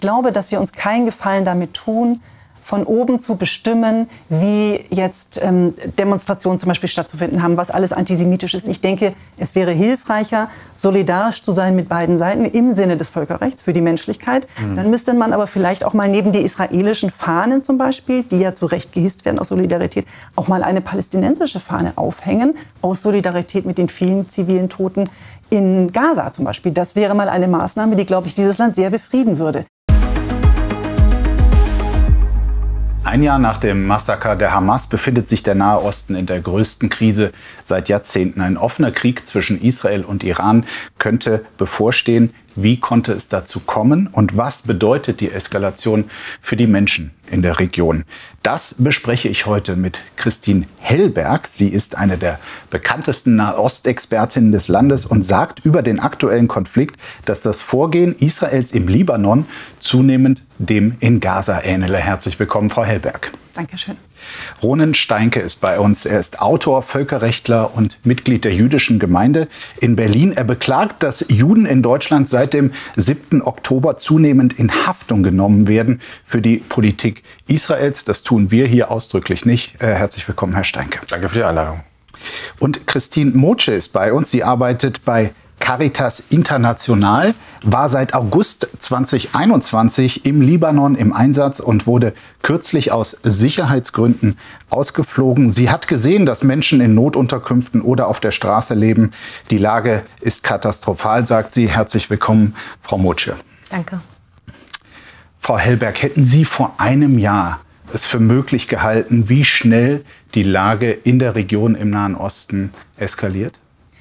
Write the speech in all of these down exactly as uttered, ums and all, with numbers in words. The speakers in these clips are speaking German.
glaube, dass wir uns keinen Gefallen damit tun, von oben zu bestimmen, wie jetzt ähm, Demonstrationen zum Beispiel stattzufinden haben, was alles antisemitisch ist. Ich denke, es wäre hilfreicher, solidarisch zu sein mit beiden Seiten im Sinne des Völkerrechts für die Menschlichkeit. Mhm. Dann müsste man aber vielleicht auch mal neben die israelischen Fahnen zum Beispiel, die ja zu Recht gehisst werden aus Solidarität, auch mal eine palästinensische Fahne aufhängen, aus Solidarität mit den vielen zivilen Toten in Gaza zum Beispiel. Das wäre mal eine Maßnahme, die, glaube ich, dieses Land sehr befrieden würde. Ein Jahr nach dem Massaker der Hamas befindet sich der Nahe Osten in der größten Krise seit Jahrzehnten. Ein offener Krieg zwischen Israel und Iran könnte bevorstehen. Wie konnte es dazu kommen und was bedeutet die Eskalation für die Menschen in der Region? Das bespreche ich heute mit Christine Hellberg. Sie ist eine der bekanntesten Nahostexpertinnen des Landes und sagt über den aktuellen Konflikt, dass das Vorgehen Israels im Libanon zunehmend dem in Gaza ähnele. Herzlich willkommen, Frau Hellberg. Dankeschön. Ronen Steinke ist bei uns. Er ist Autor, Völkerrechtler und Mitglied der jüdischen Gemeinde in Berlin. Er beklagt, dass Juden in Deutschland seit dem siebten Oktober zunehmend in Haftung genommen werden für die Politik Israels. Das tun wir hier ausdrücklich nicht. Äh, herzlich willkommen, Herr Steinke. Danke für die Einladung. Und Christine Motsche ist bei uns. Sie arbeitet bei Caritas International, war seit August zweitausendeinundzwanzig im Libanon im Einsatz und wurde kürzlich aus Sicherheitsgründen ausgeflogen. Sie hat gesehen, dass Menschen in Notunterkünften oder auf der Straße leben. Die Lage ist katastrophal, sagt sie. Herzlich willkommen, Frau Motsche. Danke. Frau Hellberg, hätten Sie vor einem Jahr es für möglich gehalten, wie schnell die Lage in der Region im Nahen Osten eskaliert?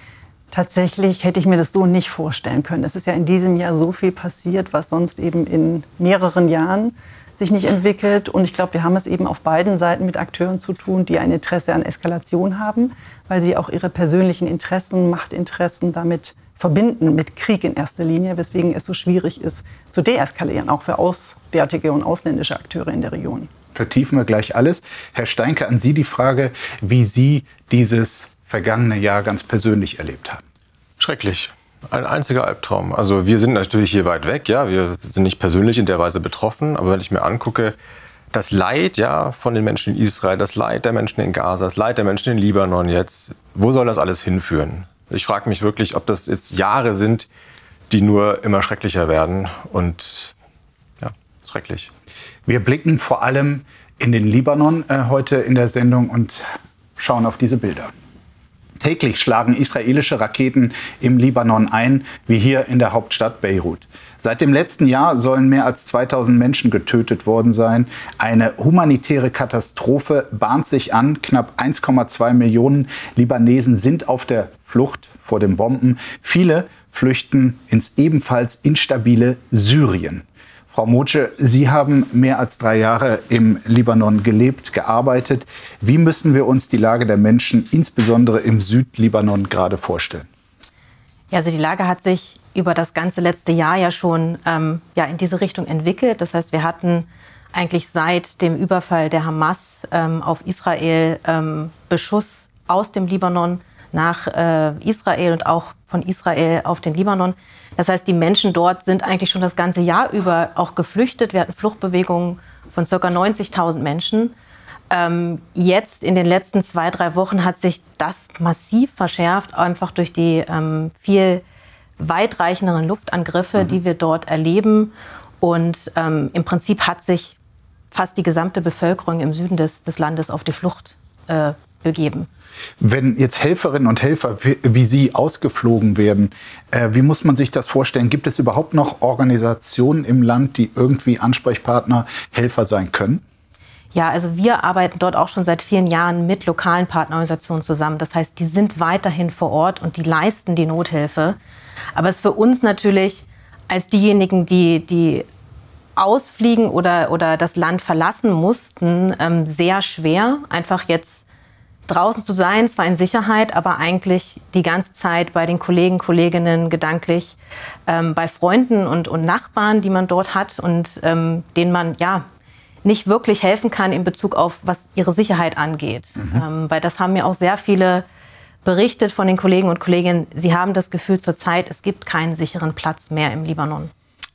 Tatsächlich hätte ich mir das so nicht vorstellen können. Es ist ja in diesem Jahr so viel passiert, was sonst eben in mehreren Jahren sich nicht entwickelt. Und ich glaube, wir haben es eben auf beiden Seiten mit Akteuren zu tun, die ein Interesse an Eskalation haben, weil sie auch ihre persönlichen Interessen, Machtinteressen damit verbinden, mit Krieg in erster Linie, weswegen es so schwierig ist, zu deeskalieren, auch für auswärtige und ausländische Akteure in der Region. Vertiefen wir gleich alles. Herr Steinke, an Sie die Frage, wie Sie dieses vergangene Jahr ganz persönlich erlebt haben. Schrecklich. Ein einziger Albtraum. Also wir sind natürlich hier weit weg, ja, wir sind nicht persönlich in der Weise betroffen, aber wenn ich mir angucke, das Leid ja von den Menschen in Israel, das Leid der Menschen in Gaza, das Leid der Menschen in Libanon jetzt, wo soll das alles hinführen? Ich frage mich wirklich, ob das jetzt Jahre sind, die nur immer schrecklicher werden und ja, schrecklich. Wir blicken vor allem in den Libanon äh, heute in der Sendung und schauen auf diese Bilder. Täglich schlagen israelische Raketen im Libanon ein, wie hier in der Hauptstadt Beirut. Seit dem letzten Jahr sollen mehr als zweitausend Menschen getötet worden sein. Eine humanitäre Katastrophe bahnt sich an. Knapp eins Komma zwei Millionen Libanesen sind auf der Flucht vor den Bomben. Viele flüchten ins ebenfalls instabile Syrien. Frau Motsche, Sie haben mehr als drei Jahre im Libanon gelebt, gearbeitet. Wie müssen wir uns die Lage der Menschen, insbesondere im Südlibanon, gerade vorstellen? Ja, also die Lage hat sich über das ganze letzte Jahr ja schon ähm, ja, in diese Richtung entwickelt. Das heißt, wir hatten eigentlich seit dem Überfall der Hamas ähm, auf Israel ähm, Beschuss aus dem Libanon nach äh, Israel und auch von Israel auf den Libanon. Das heißt, die Menschen dort sind eigentlich schon das ganze Jahr über auch geflüchtet. Wir hatten Fluchtbewegungen von ca. neunzigtausend Menschen. Ähm, jetzt in den letzten zwei, drei Wochen hat sich das massiv verschärft, einfach durch die ähm, viel weitreichenderen Luftangriffe, mhm. die wir dort erleben. Und ähm, im Prinzip hat sich fast die gesamte Bevölkerung im Süden des, des Landes auf die Flucht äh, begeben. Wenn jetzt Helferinnen und Helfer wie Sie ausgeflogen werden, äh, wie muss man sich das vorstellen? Gibt es überhaupt noch Organisationen im Land, die irgendwie Ansprechpartner, Helfer sein können? Ja, also wir arbeiten dort auch schon seit vielen Jahren mit lokalen Partnerorganisationen zusammen. Das heißt, die sind weiterhin vor Ort und die leisten die Nothilfe. Aber es ist für uns natürlich als diejenigen, die, die ausfliegen oder, oder das Land verlassen mussten, ähm, sehr schwer, einfach jetzt draußen zu sein, zwar in Sicherheit, aber eigentlich die ganze Zeit bei den Kollegen, Kolleginnen, gedanklich ähm, bei Freunden und, und Nachbarn, die man dort hat und ähm, denen man ja nicht wirklich helfen kann in Bezug auf, was ihre Sicherheit angeht. Mhm. Ähm, weil das haben mir auch sehr viele berichtet von den Kollegen und Kolleginnen. Sie haben das Gefühl zurzeit, es gibt keinen sicheren Platz mehr im Libanon.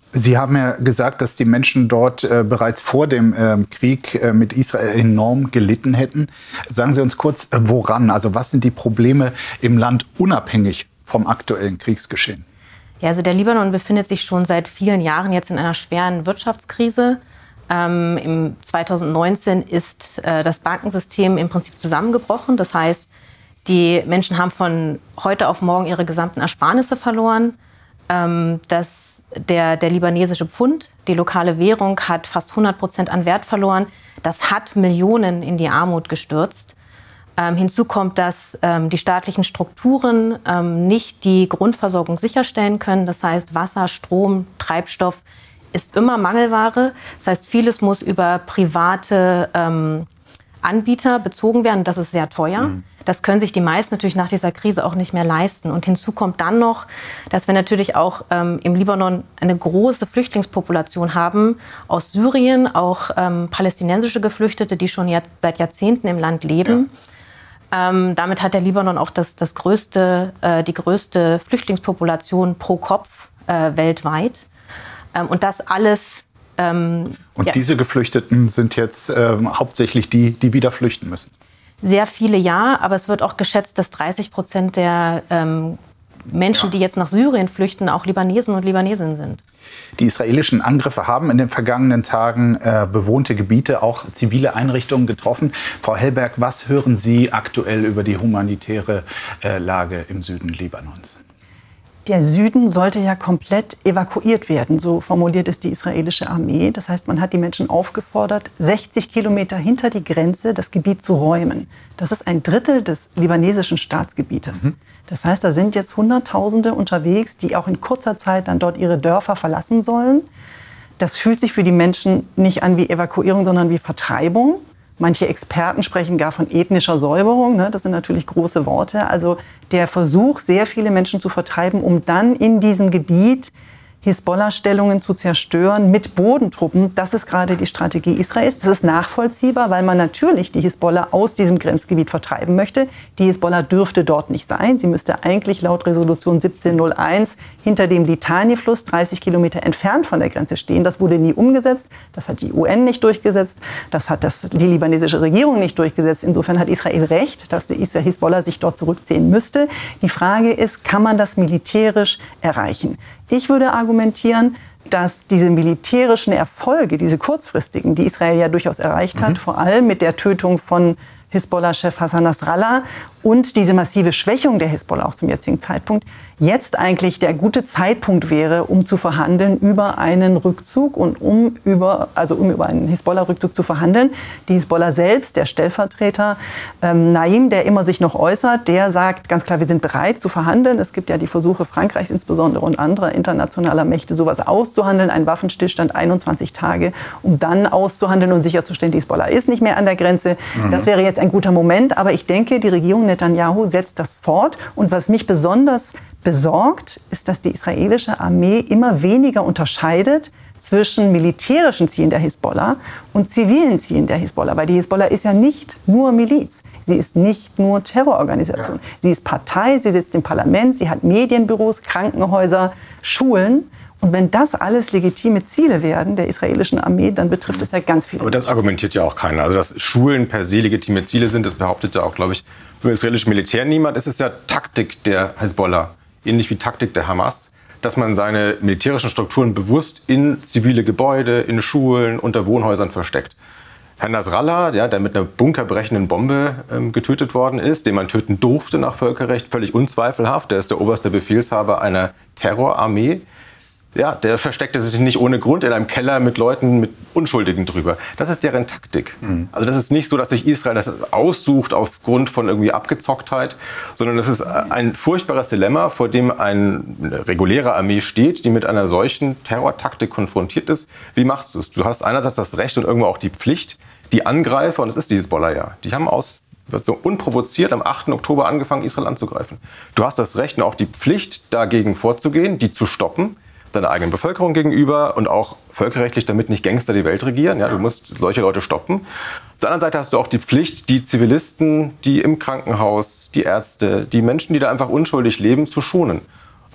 Sie haben ja gesagt, dass die Menschen dort äh, bereits vor dem äh, Krieg äh, mit Israel enorm gelitten hätten. Sagen Sie uns kurz, äh, woran? Also was sind die Probleme im Land unabhängig vom aktuellen Kriegsgeschehen? Ja, also der Libanon befindet sich schon seit vielen Jahren jetzt in einer schweren Wirtschaftskrise. Ähm, Im zweitausendneunzehn ist äh, das Bankensystem im Prinzip zusammengebrochen. Das heißt, die Menschen haben von heute auf morgen ihre gesamten Ersparnisse verloren. Ähm, das, der, der libanesische Pfund, die lokale Währung, hat fast hundert Prozent an Wert verloren. Das hat Millionen in die Armut gestürzt. Ähm, hinzu kommt, dass ähm, die staatlichen Strukturen ähm, nicht die Grundversorgung sicherstellen können. Das heißt, Wasser, Strom, Treibstoff ist immer Mangelware. Das heißt, vieles muss über private ähm, Anbieter bezogen werden. Das ist sehr teuer. Mhm. Das können sich die meisten natürlich nach dieser Krise auch nicht mehr leisten. Und hinzu kommt dann noch, dass wir natürlich auch ähm, im Libanon eine große Flüchtlingspopulation haben aus Syrien, auch ähm, palästinensische Geflüchtete, die schon Jahr, seit Jahrzehnten im Land leben. Ja. Ähm, damit hat der Libanon auch das, das größte, äh, die größte Flüchtlingspopulation pro Kopf äh, weltweit. Ähm, und das alles... Ähm, und ja. diese Geflüchteten sind jetzt ähm, hauptsächlich die, die wieder flüchten müssen? Sehr viele ja, aber es wird auch geschätzt, dass dreißig Prozent der ähm, Menschen, ja. die jetzt nach Syrien flüchten, auch Libanesen und Libanesinnen sind. Die israelischen Angriffe haben in den vergangenen Tagen äh, bewohnte Gebiete, auch zivile Einrichtungen getroffen. Frau Hellberg, was hören Sie aktuell über die humanitäre äh, Lage im Süden Libanons? Der Süden sollte ja komplett evakuiert werden, so formuliert es die israelische Armee. Das heißt, man hat die Menschen aufgefordert, sechzig Kilometer hinter die Grenze das Gebiet zu räumen. Das ist ein Drittel des libanesischen Staatsgebietes. Mhm. Das heißt, da sind jetzt Hunderttausende unterwegs, die auch in kurzer Zeit dann dort ihre Dörfer verlassen sollen. Das fühlt sich für die Menschen nicht an wie Evakuierung, sondern wie Vertreibung. Manche Experten sprechen gar von ethnischer Säuberung. Das sind natürlich große Worte. Also der Versuch, sehr viele Menschen zu vertreiben, um dann in diesem Gebiet Hisbollah-Stellungen zu zerstören mit Bodentruppen, das ist gerade die Strategie Israels. Das ist nachvollziehbar, weil man natürlich die Hisbollah aus diesem Grenzgebiet vertreiben möchte. Die Hisbollah dürfte dort nicht sein. Sie müsste eigentlich laut Resolution siebzehnhunderteins hinter dem Litani-Fluss dreißig Kilometer entfernt von der Grenze stehen. Das wurde nie umgesetzt. Das hat die U N nicht durchgesetzt. Das hat das, die libanesische Regierung nicht durchgesetzt. Insofern hat Israel recht, dass die Hisbollah sich dort zurückziehen müsste. Die Frage ist, kann man das militärisch erreichen? Ich würde argumentieren, dass diese militärischen Erfolge, diese kurzfristigen, die Israel ja durchaus erreicht hat, mhm. vor allem mit der Tötung von Hisbollah-Chef Hassan Nasrallah und diese massive Schwächung der Hisbollah auch zum jetzigen Zeitpunkt, jetzt eigentlich der gute Zeitpunkt wäre, um zu verhandeln über einen Rückzug und um über, also um über einen Hisbollah-Rückzug zu verhandeln. Die Hisbollah selbst, der Stellvertreter ähm, Naim, der immer sich noch äußert, der sagt ganz klar, wir sind bereit zu verhandeln. Es gibt ja die Versuche Frankreichs insbesondere und anderer internationaler Mächte, sowas auszuhandeln, einen Waffenstillstand einundzwanzig Tage, um dann auszuhandeln und sicherzustellen, die Hisbollah ist nicht mehr an der Grenze. Mhm. Das wäre jetzt ein guter Moment, aber ich denke, die Regierung Netanyahu setzt das fort. Und was mich besonders besorgt, ist, dass die israelische Armee immer weniger unterscheidet zwischen militärischen Zielen der Hisbollah und zivilen Zielen der Hisbollah. Weil die Hisbollah ist ja nicht nur Miliz. Sie ist nicht nur Terrororganisation. Ja. Sie ist Partei, sie sitzt im Parlament, sie hat Medienbüros, Krankenhäuser, Schulen. Und wenn das alles legitime Ziele werden der israelischen Armee, dann betrifft es ja ganz viele. Aber das Menschen. Argumentiert ja auch keiner. Also dass Schulen per se legitime Ziele sind, das behauptet ja auch, glaube ich, beim israelischen Militär niemand. Es ist ja Taktik der Hisbollah, ähnlich wie Taktik der Hamas, dass man seine militärischen Strukturen bewusst in zivile Gebäude, in Schulen, unter Wohnhäusern versteckt. Herr Nasrallah, ja, der mit einer bunkerbrechenden Bombe ähm, getötet worden ist, den man töten durfte nach Völkerrecht, völlig unzweifelhaft, der ist der oberste Befehlshaber einer Terrorarmee. Ja, der versteckte sich nicht ohne Grund in einem Keller mit Leuten, mit Unschuldigen drüber. Das ist deren Taktik. Mhm. Also das ist nicht so, dass sich Israel das aussucht aufgrund von irgendwie Abgezocktheit, sondern das ist ein furchtbares Dilemma, vor dem eine reguläre Armee steht, die mit einer solchen Terrortaktik konfrontiert ist. Wie machst du es? Du hast einerseits das Recht und irgendwo auch die Pflicht, die Angreifer, und das ist die Hisbollah ja, die haben aus so unprovoziert am achten Oktober angefangen, Israel anzugreifen. Du hast das Recht und auch die Pflicht, dagegen vorzugehen, die zu stoppen, deiner eigenen Bevölkerung gegenüber und auch völkerrechtlich, damit nicht Gangster die Welt regieren. Ja, du musst solche Leute stoppen. Auf der anderen Seite hast du auch die Pflicht, die Zivilisten, die im Krankenhaus, die Ärzte, die Menschen, die da einfach unschuldig leben, zu schonen.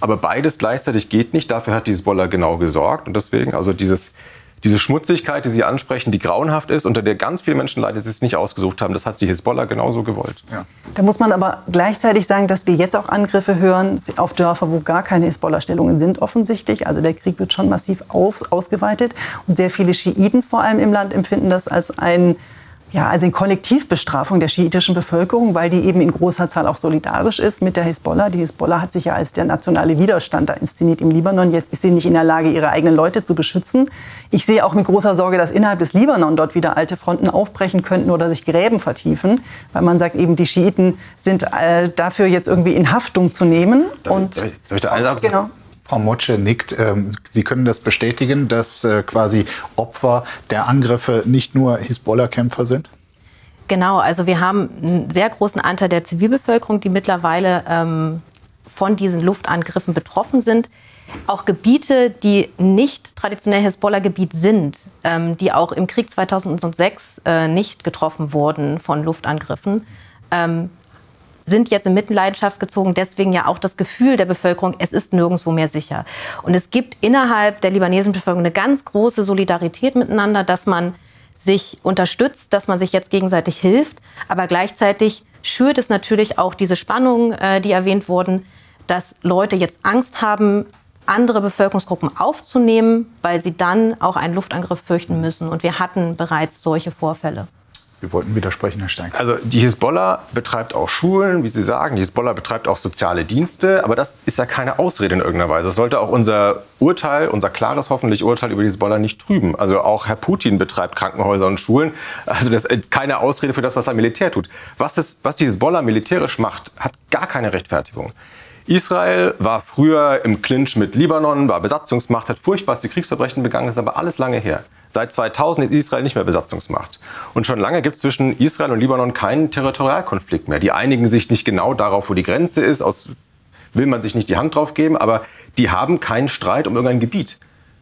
Aber beides gleichzeitig geht nicht. Dafür hat die Hisbollah genau gesorgt. Und deswegen, also dieses, diese Schmutzigkeit, die Sie ansprechen, die grauenhaft ist, unter der ganz viele Menschen leiden, die es nicht ausgesucht haben, das hat die Hisbollah genauso gewollt. Ja. Da muss man aber gleichzeitig sagen, dass wir jetzt auch Angriffe hören auf Dörfer, wo gar keine Hisbollah-Stellungen sind, offensichtlich. Also der Krieg wird schon massiv auf, ausgeweitet. Und sehr viele Schiiten vor allem im Land empfinden das als ein Ja, also eine Kollektivbestrafung der schiitischen Bevölkerung, weil die eben in großer Zahl auch solidarisch ist mit der Hisbollah. Die Hisbollah hat sich ja als der nationale Widerstand da inszeniert im Libanon. Jetzt ist sie nicht in der Lage, ihre eigenen Leute zu beschützen. Ich sehe auch mit großer Sorge, dass innerhalb des Libanon dort wieder alte Fronten aufbrechen könnten oder sich Gräben vertiefen, weil man sagt, eben die Schiiten sind äh, dafür jetzt irgendwie in Haftung zu nehmen. Darf Und ich, darf ich da eine Sache sagen? Genau. Frau Motsche nickt. Sie können das bestätigen, dass quasi Opfer der Angriffe nicht nur Hisbollah-Kämpfer sind? Genau, also wir haben einen sehr großen Anteil der Zivilbevölkerung, die mittlerweile ähm, von diesen Luftangriffen betroffen sind. Auch Gebiete, die nicht traditionell Hisbollah-Gebiet sind, ähm, die auch im Krieg zweitausendsechs äh, nicht getroffen wurden von Luftangriffen, ähm, sind jetzt in Mitleidenschaft gezogen. Deswegen ja auch das Gefühl der Bevölkerung, es ist nirgendwo mehr sicher. Und es gibt innerhalb der libanesischen Bevölkerung eine ganz große Solidarität miteinander, dass man sich unterstützt, dass man sich jetzt gegenseitig hilft. Aber gleichzeitig schürt es natürlich auch diese Spannungen, äh, die erwähnt wurden, dass Leute jetzt Angst haben, andere Bevölkerungsgruppen aufzunehmen, weil sie dann auch einen Luftangriff fürchten müssen. Und wir hatten bereits solche Vorfälle. Sie wollten widersprechen, Herr Stein. Also die Hisbollah betreibt auch Schulen, wie Sie sagen. Die Hisbollah betreibt auch soziale Dienste. Aber das ist ja keine Ausrede in irgendeiner Weise. Das sollte auch unser Urteil, unser klares hoffentlich Urteil über die Hisbollah nicht trüben. Also auch Herr Putin betreibt Krankenhäuser und Schulen. Also das ist keine Ausrede für das, was sein Militär tut. Was, das, was die Hisbollah militärisch macht, hat gar keine Rechtfertigung. Israel war früher im Clinch mit Libanon, war Besatzungsmacht, hat furchtbarste Kriegsverbrechen begangen, das ist aber alles lange her. Seit zweitausend ist Israel nicht mehr Besatzungsmacht. Und schon lange gibt es zwischen Israel und Libanon keinen Territorialkonflikt mehr. Die einigen sich nicht genau darauf, wo die Grenze ist, aus will man sich nicht die Hand drauf geben, aber die haben keinen Streit um irgendein Gebiet.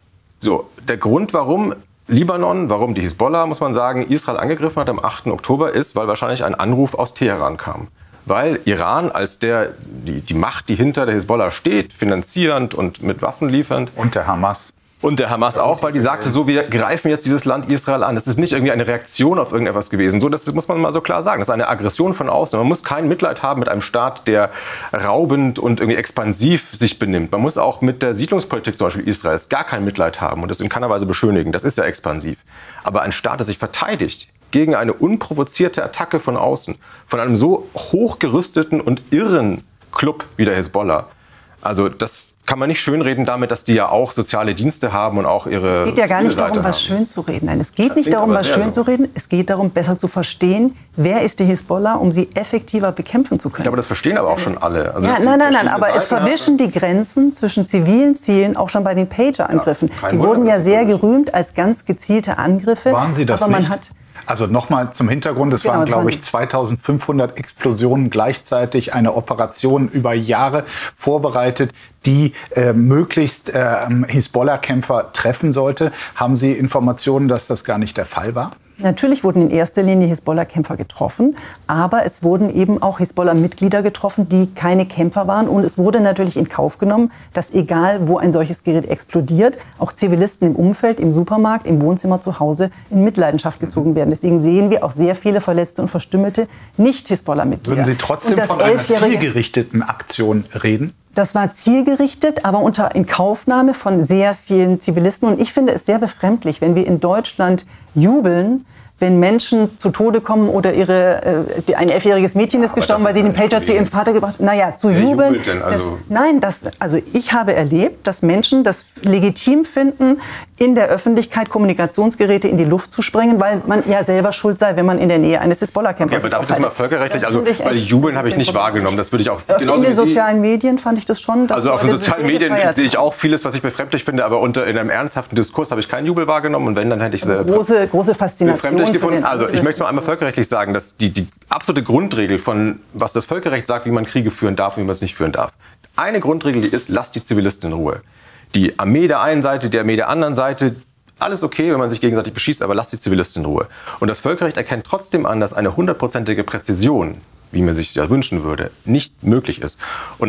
So, der Grund, warum Libanon, warum die Hisbollah, muss man sagen, Israel angegriffen hat am achten Oktober, ist, weil wahrscheinlich ein Anruf aus Teheran kam. Weil Iran als der, die, die Macht, die hinter der Hisbollah steht, finanzierend und mit Waffen liefernd. Und der Hamas. Und der Hamas auch, weil die sagte, so, wir greifen jetzt dieses Land Israel an. Das ist nicht irgendwie eine Reaktion auf irgendetwas gewesen. So, das muss man mal so klar sagen. Das ist eine Aggression von außen. Man muss kein Mitleid haben mit einem Staat, der raubend und irgendwie expansiv sich benimmt. Man muss auch mit der Siedlungspolitik zum Beispiel Israels gar kein Mitleid haben und das in keiner Weise beschönigen. Das ist ja expansiv. Aber ein Staat, der sich verteidigt gegen eine unprovozierte Attacke von außen, von einem so hochgerüsteten und irren Club wie der Hisbollah, also das kann man nicht schönreden damit, dass die ja auch soziale Dienste haben und auch ihre. Es geht ja gar nicht darum, haben. was schön zu reden. Nein, es geht das nicht darum, was schön so. zu reden. Es geht darum, besser zu verstehen, wer ist die Hisbollah, um sie effektiver bekämpfen zu können. Ich glaube, das verstehen aber auch schon alle. Also ja, nein, nein, nein, aber es verwischen die Grenzen zwischen zivilen Zielen, auch schon bei den Pager-Angriffen. Ja, die wurden ja sehr gerühmt als ganz gezielte Angriffe. Waren sie das aber man nicht? Hat Also nochmal zum Hintergrund, es genau, waren, glaube waren ich, zweitausendfünfhundert Explosionen gleichzeitig, eine Operation über Jahre vorbereitet, die äh, möglichst äh, Hisbollah-Kämpfer treffen sollte. Haben Sie Informationen, dass das gar nicht der Fall war? Natürlich wurden in erster Linie Hisbollah-Kämpfer getroffen, aber es wurden eben auch Hisbollah-Mitglieder getroffen, die keine Kämpfer waren. Und es wurde natürlich in Kauf genommen, dass egal, wo ein solches Gerät explodiert, auch Zivilisten im Umfeld, im Supermarkt, im Wohnzimmer zu Hause in Mitleidenschaft gezogen werden. Deswegen sehen wir auch sehr viele verletzte und verstümmelte Nicht-Hisbollah-Mitglieder. Würden Sie trotzdem von einer zielgerichteten Aktion reden? Das war zielgerichtet, aber unter Inkaufnahme von sehr vielen Zivilisten. Und ich finde es sehr befremdlich, wenn wir in Deutschland jubeln, wenn Menschen zu Tode kommen oder ihre, äh, ein elfjähriges Mädchen ist aber gestorben, weil sie den Pager zu ihrem Vater gebracht hat. Naja, zu Wer jubeln. jubelt denn? Also das, nein, das, also ich habe erlebt, dass Menschen das legitim finden, in der Öffentlichkeit Kommunikationsgeräte in die Luft zu sprengen, weil man ja selber schuld sei, wenn man in der Nähe eines Hisbollah-Campers ist. Okay, aber darf das mal völkerrechtlich? Das Also, finde ich weil echt Jubeln habe ich nicht wahrgenommen. Das würde ich auch Auf genauso in den wie Sie- sozialen Medien fand ich das schon. dass Also auf den Leute sozialen sehr Medien gefeiert sehe ich haben. auch vieles, was ich befremdlich finde, aber unter in einem ernsthaften Diskurs habe ich keinen Jubel wahrgenommen und wenn, dann hätte ich sie große, große Faszination befremdlich für gefunden. den Also ich Angriff. möchte es mal einmal völkerrechtlich sagen, dass die, die absolute Grundregel von, was das Völkerrecht sagt, wie man Kriege führen darf und wie man es nicht führen darf. Eine Grundregel, die ist, lasst die Zivilisten in Ruhe. Die Armee der einen Seite, die Armee der anderen Seite, alles okay, wenn man sich gegenseitig beschießt, aber lasst die Zivilisten in Ruhe. Und das Völkerrecht erkennt trotzdem an, dass eine hundertprozentige Präzision, wie man sich das wünschen würde, nicht möglich ist. Und es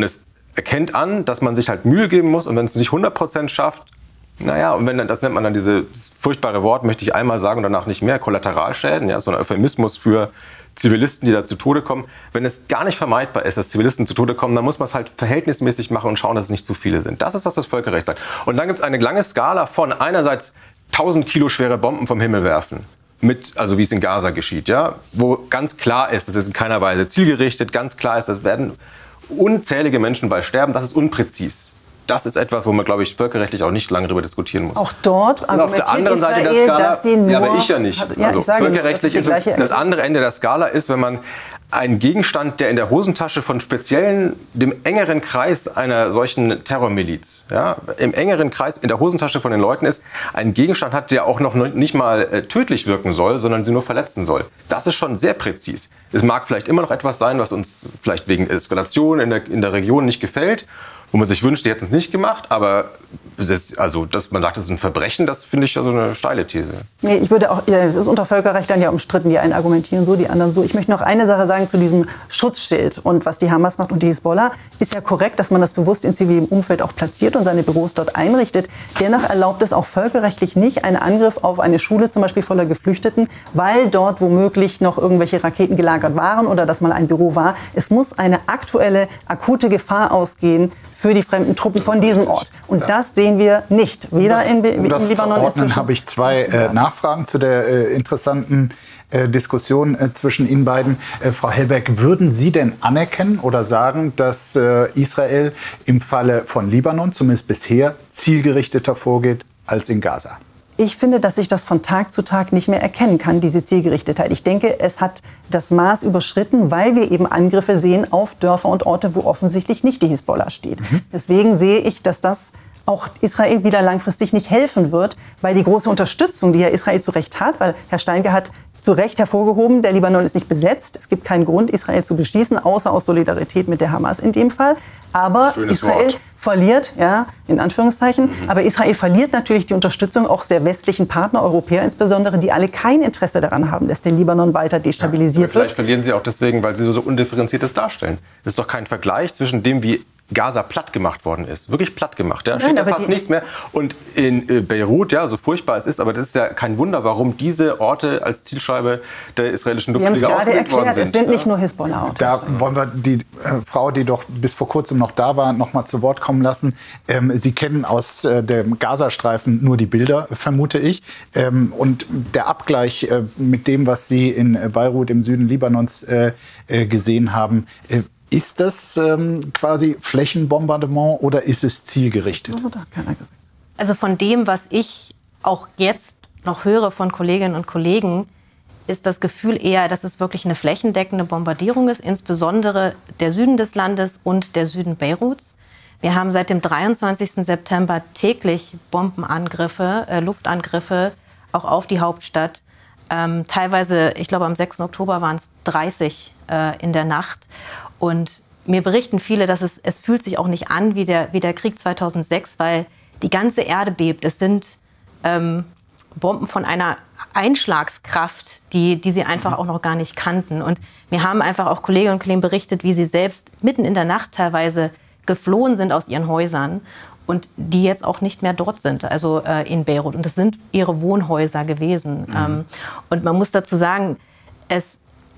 erkennt an, dass man sich halt Mühe geben muss und wenn es nicht hundert Prozent schafft, naja, und wenn dann, das nennt man dann dieses furchtbare Wort, möchte ich einmal sagen und danach nicht mehr, Kollateralschäden, ja, so ein Euphemismus für Zivilisten, die da zu Tode kommen. Wenn es gar nicht vermeidbar ist, dass Zivilisten zu Tode kommen, dann muss man es halt verhältnismäßig machen und schauen, dass es nicht zu viele sind. Das ist, was das Völkerrecht sagt. Und dann gibt es eine lange Skala von einerseits tausend Kilo schwere Bomben vom Himmel werfen. Mit, also wie es in Gaza geschieht, ja, wo ganz klar ist, das ist in keiner Weise zielgerichtet, ganz klar ist, das werden unzählige Menschen bei sterben, das ist unpräzis. Das ist etwas, wo man, glaube ich, völkerrechtlich auch nicht lange darüber diskutieren muss. Auch dort und auf der anderen Seite der Skala, dass sie nur ja, aber ich ja nicht. Ja, also ich völkerrechtlich ist, ist es, das andere Ende der Skala ist, wenn man einen Gegenstand, der in der Hosentasche von speziellen, dem engeren Kreis einer solchen Terrormiliz, ja, im engeren Kreis in der Hosentasche von den Leuten ist, einen Gegenstand hat, der auch noch nicht mal äh, tödlich wirken soll, sondern sie nur verletzen soll. Das ist schon sehr präzis. Es mag vielleicht immer noch etwas sein, was uns vielleicht wegen Eskalation in der, in der Region nicht gefällt, wo man sich wünscht, die hätten es nicht gemacht, aber es ist, also, dass man sagt, das ist ein Verbrechen, das finde ich ja so eine steile These. Nee, ich würde auch, ja, es ist unter Völkerrechtlern ja umstritten, die einen argumentieren so, die anderen so. Ich möchte noch eine Sache sagen zu diesem Schutzschild und was die Hamas macht und die Hisbollah. Ist ja korrekt, dass man das bewusst in zivilem Umfeld auch platziert und seine Büros dort einrichtet. Dennoch erlaubt es auch völkerrechtlich nicht einen Angriff auf eine Schule, zum Beispiel voller Geflüchteten, weil dort womöglich noch irgendwelche Raketen gelagert waren oder dass mal ein Büro war. Es muss eine aktuelle, akute Gefahr ausgehen für die fremden Truppen von diesem Ort. Und das sehen wir nicht. Weder das, in, um in das Libanon zu ordnen, habe ich zwei äh, Nachfragen zu der äh, interessanten äh, Diskussion äh, zwischen Ihnen beiden. Äh, Frau Hellberg, würden Sie denn anerkennen oder sagen, dass äh, Israel im Falle von Libanon zumindest bisher zielgerichteter vorgeht als in Gaza? Ich finde, dass ich das von Tag zu Tag nicht mehr erkennen kann, diese Zielgerichtetheit. Ich denke, es hat das Maß überschritten, weil wir eben Angriffe sehen auf Dörfer und Orte, wo offensichtlich nicht die Hisbollah steht. Mhm. Deswegen sehe ich, dass das auch Israel wieder langfristig nicht helfen wird, weil die große Unterstützung, die ja Israel zu Recht hat, weil Herr Steinke hat zu Recht hervorgehoben, der Libanon ist nicht besetzt. Es gibt keinen Grund, Israel zu beschießen, außer aus Solidarität mit der Hamas in dem Fall. Aber Schönes Israel Wort. verliert, ja, in Anführungszeichen, mhm. aber Israel verliert natürlich die Unterstützung auch der westlichen Partner, Europäer insbesondere, die alle kein Interesse daran haben, dass der Libanon weiter destabilisiert ja, vielleicht wird. Vielleicht verlieren sie auch deswegen, weil sie so, so undifferenziertes darstellen. Das ist doch kein Vergleich zwischen dem, wie Gaza platt gemacht worden ist. Wirklich platt gemacht. Da steht ja fast nichts mehr. Und in äh, Beirut, ja, so furchtbar es ist, aber das ist ja kein Wunder, warum diese Orte als Zielscheibe der israelischen Luftflieger ausgelegt worden sind. Es sind nicht nur Hisbollah-Orte. Da wollen wir die äh, Frau, die doch bis vor kurzem noch da war, noch mal zu Wort kommen lassen. Ähm, Sie kennen aus äh, dem Gazastreifen nur die Bilder, vermute ich. Ähm, und der Abgleich äh, mit dem, was Sie in äh, Beirut im Süden Libanons äh, äh, gesehen haben, äh, ist das ähm, quasi Flächenbombardement oder ist es zielgerichtet? Das hat keiner gesagt. Also von dem, was ich auch jetzt noch höre von Kolleginnen und Kollegen, ist das Gefühl eher, dass es wirklich eine flächendeckende Bombardierung ist, insbesondere der Süden des Landes und der Süden Beiruts. Wir haben seit dem dreiundzwanzigsten September täglich Bombenangriffe, äh, Luftangriffe, auch auf die Hauptstadt. Ähm, teilweise, ich glaube am sechsten Oktober waren es dreißig äh, in der Nacht. Und mir berichten viele, dass es, es fühlt sich auch nicht an wie der, wie der Krieg zweitausendsechs, weil die ganze Erde bebt. Es sind ähm, Bomben von einer Einschlagskraft, die, die sie einfach auch noch gar nicht kannten. Und mir haben einfach auch Kolleginnen und Kollegen berichtet, wie sie selbst mitten in der Nacht teilweise geflohen sind aus ihren Häusern und die jetzt auch nicht mehr dort sind, also äh, in Beirut. Und das sind ihre Wohnhäuser gewesen. Mhm. Ähm, und man muss dazu sagen, es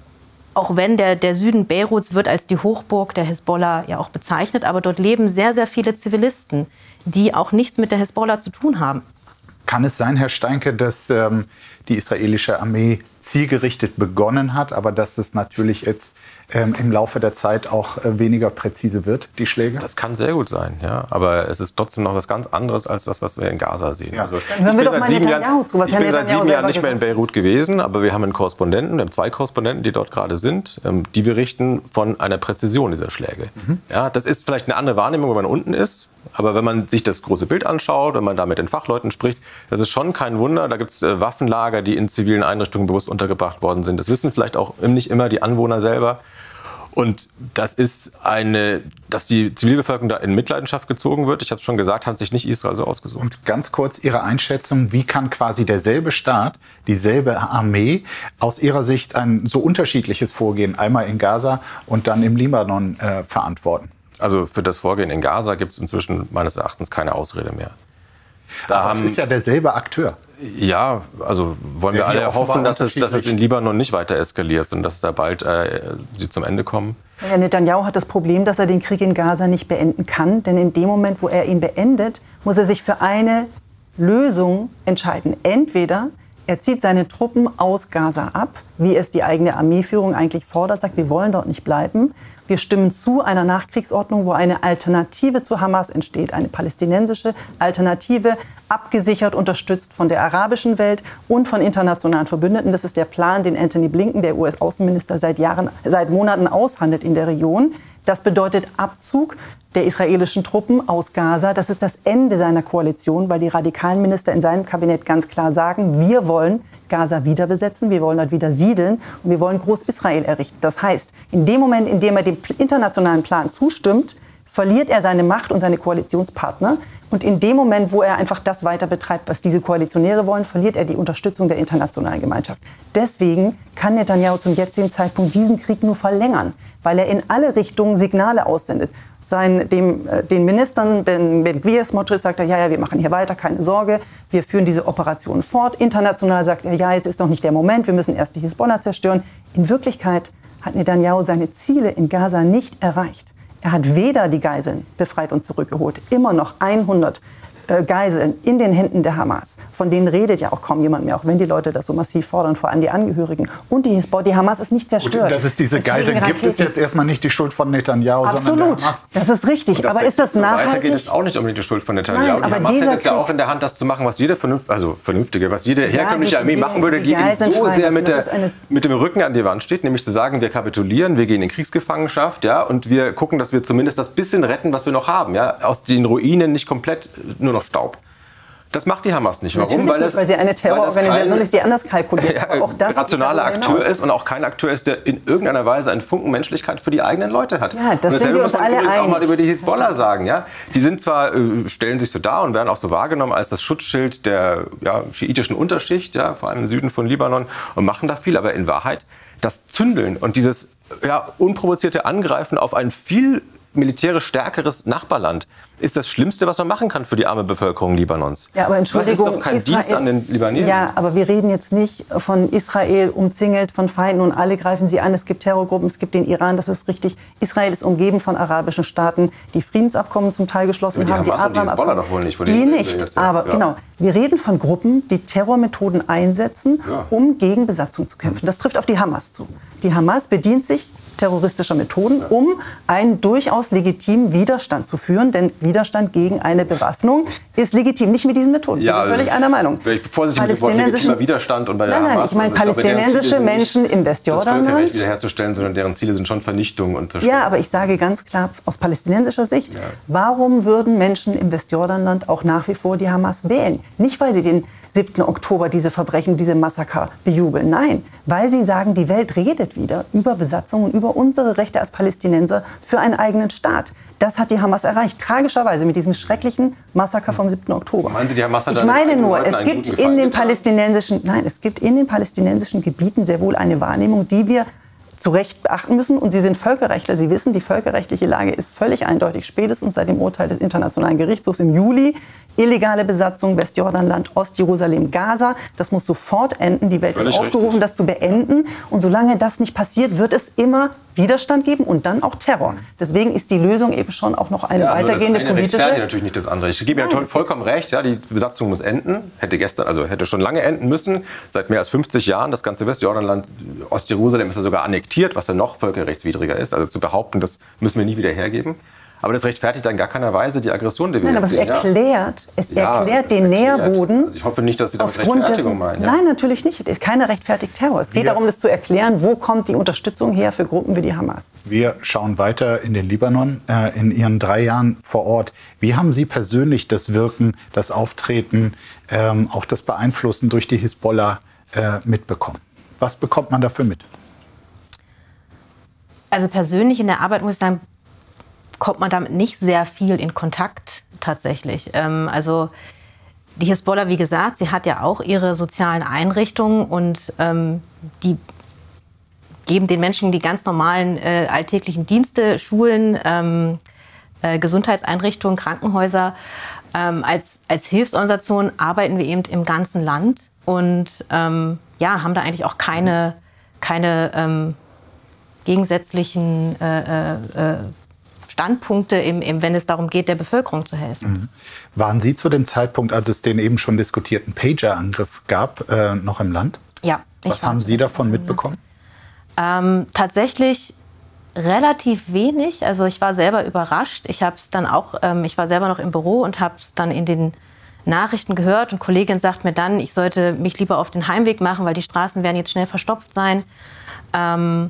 Auch wenn der, der Süden Beiruts wird als die Hochburg der Hisbollah ja auch bezeichnet, aber dort leben sehr, sehr viele Zivilisten, die auch nichts mit der Hisbollah zu tun haben. Kann es sein, Herr Steinke, dass ähm, die israelische Armee zielgerichtet begonnen hat, aber dass es natürlich jetzt ähm, im Laufe der Zeit auch äh, weniger präzise wird, die Schläge? Das kann sehr gut sein, ja. Aber es ist trotzdem noch was ganz anderes als das, was wir in Gaza sehen. Ja. Also, Dann hören wir doch mal Netanyahu zu, was Ich bin Herr seit sieben Jahren nicht mehr in gesagt. Beirut gewesen, aber wir haben einen Korrespondenten, wir haben zwei Korrespondenten, die dort gerade sind, ähm, die berichten von einer Präzision dieser Schläge. Mhm. Ja, das ist vielleicht eine andere Wahrnehmung, wenn man unten ist, aber wenn man sich das große Bild anschaut, wenn man da mit den Fachleuten spricht, das ist schon kein Wunder. Da gibt es äh, Waffenlager, die in zivilen Einrichtungen bewusst untergebracht worden sind. Das wissen vielleicht auch nicht immer die Anwohner selber. Und das ist eine, dass die Zivilbevölkerung da in Mitleidenschaft gezogen wird. Ich habe es schon gesagt, hat sich nicht Israel so ausgesucht. Und ganz kurz Ihre Einschätzung, wie kann quasi derselbe Staat, dieselbe Armee aus Ihrer Sicht ein so unterschiedliches Vorgehen einmal in Gaza und dann im Libanon äh, verantworten? Also für das Vorgehen in Gaza gibt es inzwischen meines Erachtens keine Ausrede mehr. Da Aber haben, es ist ja derselbe Akteur. Ja, also wollen wir alle hoffen, dass es, dass es in Libanon nicht weiter eskaliert und dass da bald äh, sie zum Ende kommen. Ja, Netanyahu hat das Problem, dass er den Krieg in Gaza nicht beenden kann. Denn in dem Moment, wo er ihn beendet, muss er sich für eine Lösung entscheiden. Entweder er zieht seine Truppen aus Gaza ab, wie es die eigene Armeeführung eigentlich fordert, sagt, wir wollen dort nicht bleiben. Wir stimmen zu einer Nachkriegsordnung, wo eine Alternative zu Hamas entsteht, eine palästinensische Alternative, abgesichert, unterstützt von der arabischen Welt und von internationalen Verbündeten. Das ist der Plan, den Antony Blinken, der U S-Außenminister, seit Jahren, seit Monaten aushandelt in der Region. Das bedeutet Abzug der israelischen Truppen aus Gaza. Das ist das Ende seiner Koalition, weil die radikalen Minister in seinem Kabinett ganz klar sagen, wir wollen Gaza wieder besetzen, wir wollen dort wieder siedeln und wir wollen Groß-Israel errichten. Das heißt, in dem Moment, in dem er dem internationalen Plan zustimmt, verliert er seine Macht und seine Koalitionspartner. Und in dem Moment, wo er einfach das weiter betreibt, was diese Koalitionäre wollen, verliert er die Unterstützung der internationalen Gemeinschaft. Deswegen kann Netanyahu zum jetzigen Zeitpunkt diesen Krieg nur verlängern, weil er in alle Richtungen Signale aussendet. Sein, dem, äh, den Ministern, Ben Gvir, Smotrich, sagt er, ja, ja, wir machen hier weiter, keine Sorge, wir führen diese Operation fort. International sagt er, ja, jetzt ist noch nicht der Moment, wir müssen erst die Hisbollah zerstören. In Wirklichkeit hat Netanyahu seine Ziele in Gaza nicht erreicht. Er hat weder die Geiseln befreit und zurückgeholt, immer noch hundert äh, Geiseln in den Händen der Hamas. Von denen redet ja auch kaum jemand mehr, auch wenn die Leute das so massiv fordern, vor allem die Angehörigen. Und die Hisbollah, die Hamas ist nicht zerstört. Und dass es diese Geiseln gibt, ist jetzt erstmal nicht die Schuld von Netanyahu, Absolut. sondern der Hamas. Das ist richtig. Das aber ist das so nachhaltig? Weitergeht, ist auch nicht unbedingt die Schuld von Netanyahu. Nein, die Hamas hat jetzt ja auch in der Hand, das zu machen, was jede vernünft, also vernünftige, was jede herkömmliche ja, Armee die, machen würde, die, die ihnen so sehr mit, der, mit dem Rücken an die Wand steht, nämlich zu sagen, wir kapitulieren, wir gehen in Kriegsgefangenschaft, ja, und wir gucken, dass wir zumindest das bisschen retten, was wir noch haben, ja, aus den Ruinen nicht komplett nur noch Staub. Das macht die Hamas nicht. Warum? Weil, das, weil sie eine Terrororganisation ist, die anders kalkuliert. Ja, auch das rationaler Akteur ist und auch kein Akteur ist, der in irgendeiner Weise einen Funken Menschlichkeit für die eigenen Leute hat. Ja, das und sind wir uns muss man alle übrigens einig. auch mal über die Hisbollah sagen. Ja? Die sind zwar, äh, stellen sich so dar und werden auch so wahrgenommen als das Schutzschild der ja, schiitischen Unterschicht, ja, vor allem im Süden von Libanon, und machen da viel. Aber in Wahrheit, das Zündeln und dieses ja, unprovozierte Angreifen auf ein viel militärisch stärkeres Nachbarland ist das Schlimmste, was man machen kann für die arme Bevölkerung Libanons. Ja, aber Entschuldigung, das ist doch kein Israel, Dienst an den Libanesen. Ja, aber wir reden jetzt nicht von Israel umzingelt von Feinden und alle greifen sie an. Es gibt Terrorgruppen, es gibt den Iran, das ist richtig. Israel ist umgeben von arabischen Staaten, die Friedensabkommen zum Teil geschlossen aber die haben. Hamas Die und die Hisbollah doch wohl nicht. Von die nicht, jetzt, ja. aber ja. genau. Wir reden von Gruppen, die Terrormethoden einsetzen, ja. um gegen Besatzung zu kämpfen. Das trifft auf die Hamas zu. Die Hamas bedient sich terroristischer Methoden, um einen durchaus legitimen Widerstand zu führen. Denn Widerstand gegen eine Bewaffnung ist legitim, nicht mit diesen Methoden. Ja, wir sind völlig einer Meinung. Ich vorsichtig mit dem Wort legitimer Widerstand und bei der nein, nein, Hamas. ich meine also palästinensische ich Menschen im Westjordanland. Das Völkerrecht wiederherzustellen, sondern deren Ziele sind schon Vernichtung und Zerstörung. Ja, aber ich sage ganz klar aus palästinensischer Sicht, ja. warum würden Menschen im Westjordanland auch nach wie vor die Hamas wählen? Nicht, weil sie den siebten Oktober diese Verbrechen, diese Massaker bejubeln. Nein, weil sie sagen, die Welt redet wieder über Besatzung und über unsere Rechte als Palästinenser für einen eigenen Staat. Das hat die Hamas erreicht, tragischerweise mit diesem schrecklichen Massaker vom siebten Oktober. Meinen Sie, die Hamas hat ich meine nur, es gibt in den palästinensischen, nein, es gibt in den palästinensischen Gebieten sehr wohl eine Wahrnehmung, die wir zu Recht beachten müssen. Und Sie sind Völkerrechtler. Sie wissen, die völkerrechtliche Lage ist völlig eindeutig. Spätestens seit dem Urteil des Internationalen Gerichtshofs im Juli. Illegale Besatzung, Westjordanland, Ostjerusalem, Gaza. Das muss sofort enden. Die Welt ist aufgerufen, das zu beenden. Und solange das nicht passiert, wird es immer Widerstand geben und dann auch Terror. Deswegen ist die Lösung eben schon auch noch eine ja, weitergehende das eine politische. rechtfertigt natürlich nicht das andere. Ich gebe Ihnen vollkommen recht. Ja, die Besatzung muss enden. Hätte gestern, also hätte schon lange enden müssen. Seit mehr als fünfzig Jahren das ganze Westjordanland, Ostjerusalem ist ja sogar annektiert, was ja noch völkerrechtswidriger ist. Also zu behaupten, das müssen wir nie wieder hergeben. Aber das rechtfertigt in gar keiner Weise die Aggression, die wir Nein, aber es sehen, erklärt, ja. es ja, erklärt es den erklärt. Nährboden. Also ich hoffe nicht, dass Sie damit Aufgrund Rechtfertigung dessen, meinen. Ja. Nein, natürlich nicht. Es ist keine rechtfertigt Terror. Es geht wir, darum, das zu erklären, wo kommt die Unterstützung her für Gruppen wie die Hamas. Wir schauen weiter in den Libanon, äh, in Ihren drei Jahren vor Ort. Wie haben Sie persönlich das Wirken, das Auftreten, ähm, auch das Beeinflussen durch die Hisbollah äh, mitbekommen? Was bekommt man dafür mit? Also persönlich in der Arbeit muss ich sagen, kommt man damit nicht sehr viel in Kontakt tatsächlich. Ähm, also die Hisbollah, wie gesagt, sie hat ja auch ihre sozialen Einrichtungen und ähm, die geben den Menschen die ganz normalen äh, alltäglichen Dienste, Schulen, ähm, äh, Gesundheitseinrichtungen, Krankenhäuser. Ähm, als, als Hilfsorganisation arbeiten wir eben im ganzen Land und ähm, ja, haben da eigentlich auch keine, keine ähm, gegensätzlichen äh, äh, Standpunkte, im, im, wenn es darum geht, der Bevölkerung zu helfen. Mhm. Waren Sie zu dem Zeitpunkt, als es den eben schon diskutierten Pager-Angriff gab, äh, noch im Land? Ja. Was haben Sie davon mitbekommen? Ähm, tatsächlich relativ wenig. Also ich war selber überrascht. Ich habe es dann auch, ähm, ich war selber noch im Büro und habe es dann in den Nachrichten gehört. Und Kollegin sagt mir dann, ich sollte mich lieber auf den Heimweg machen, weil die Straßen werden jetzt schnell verstopft sein. Ähm,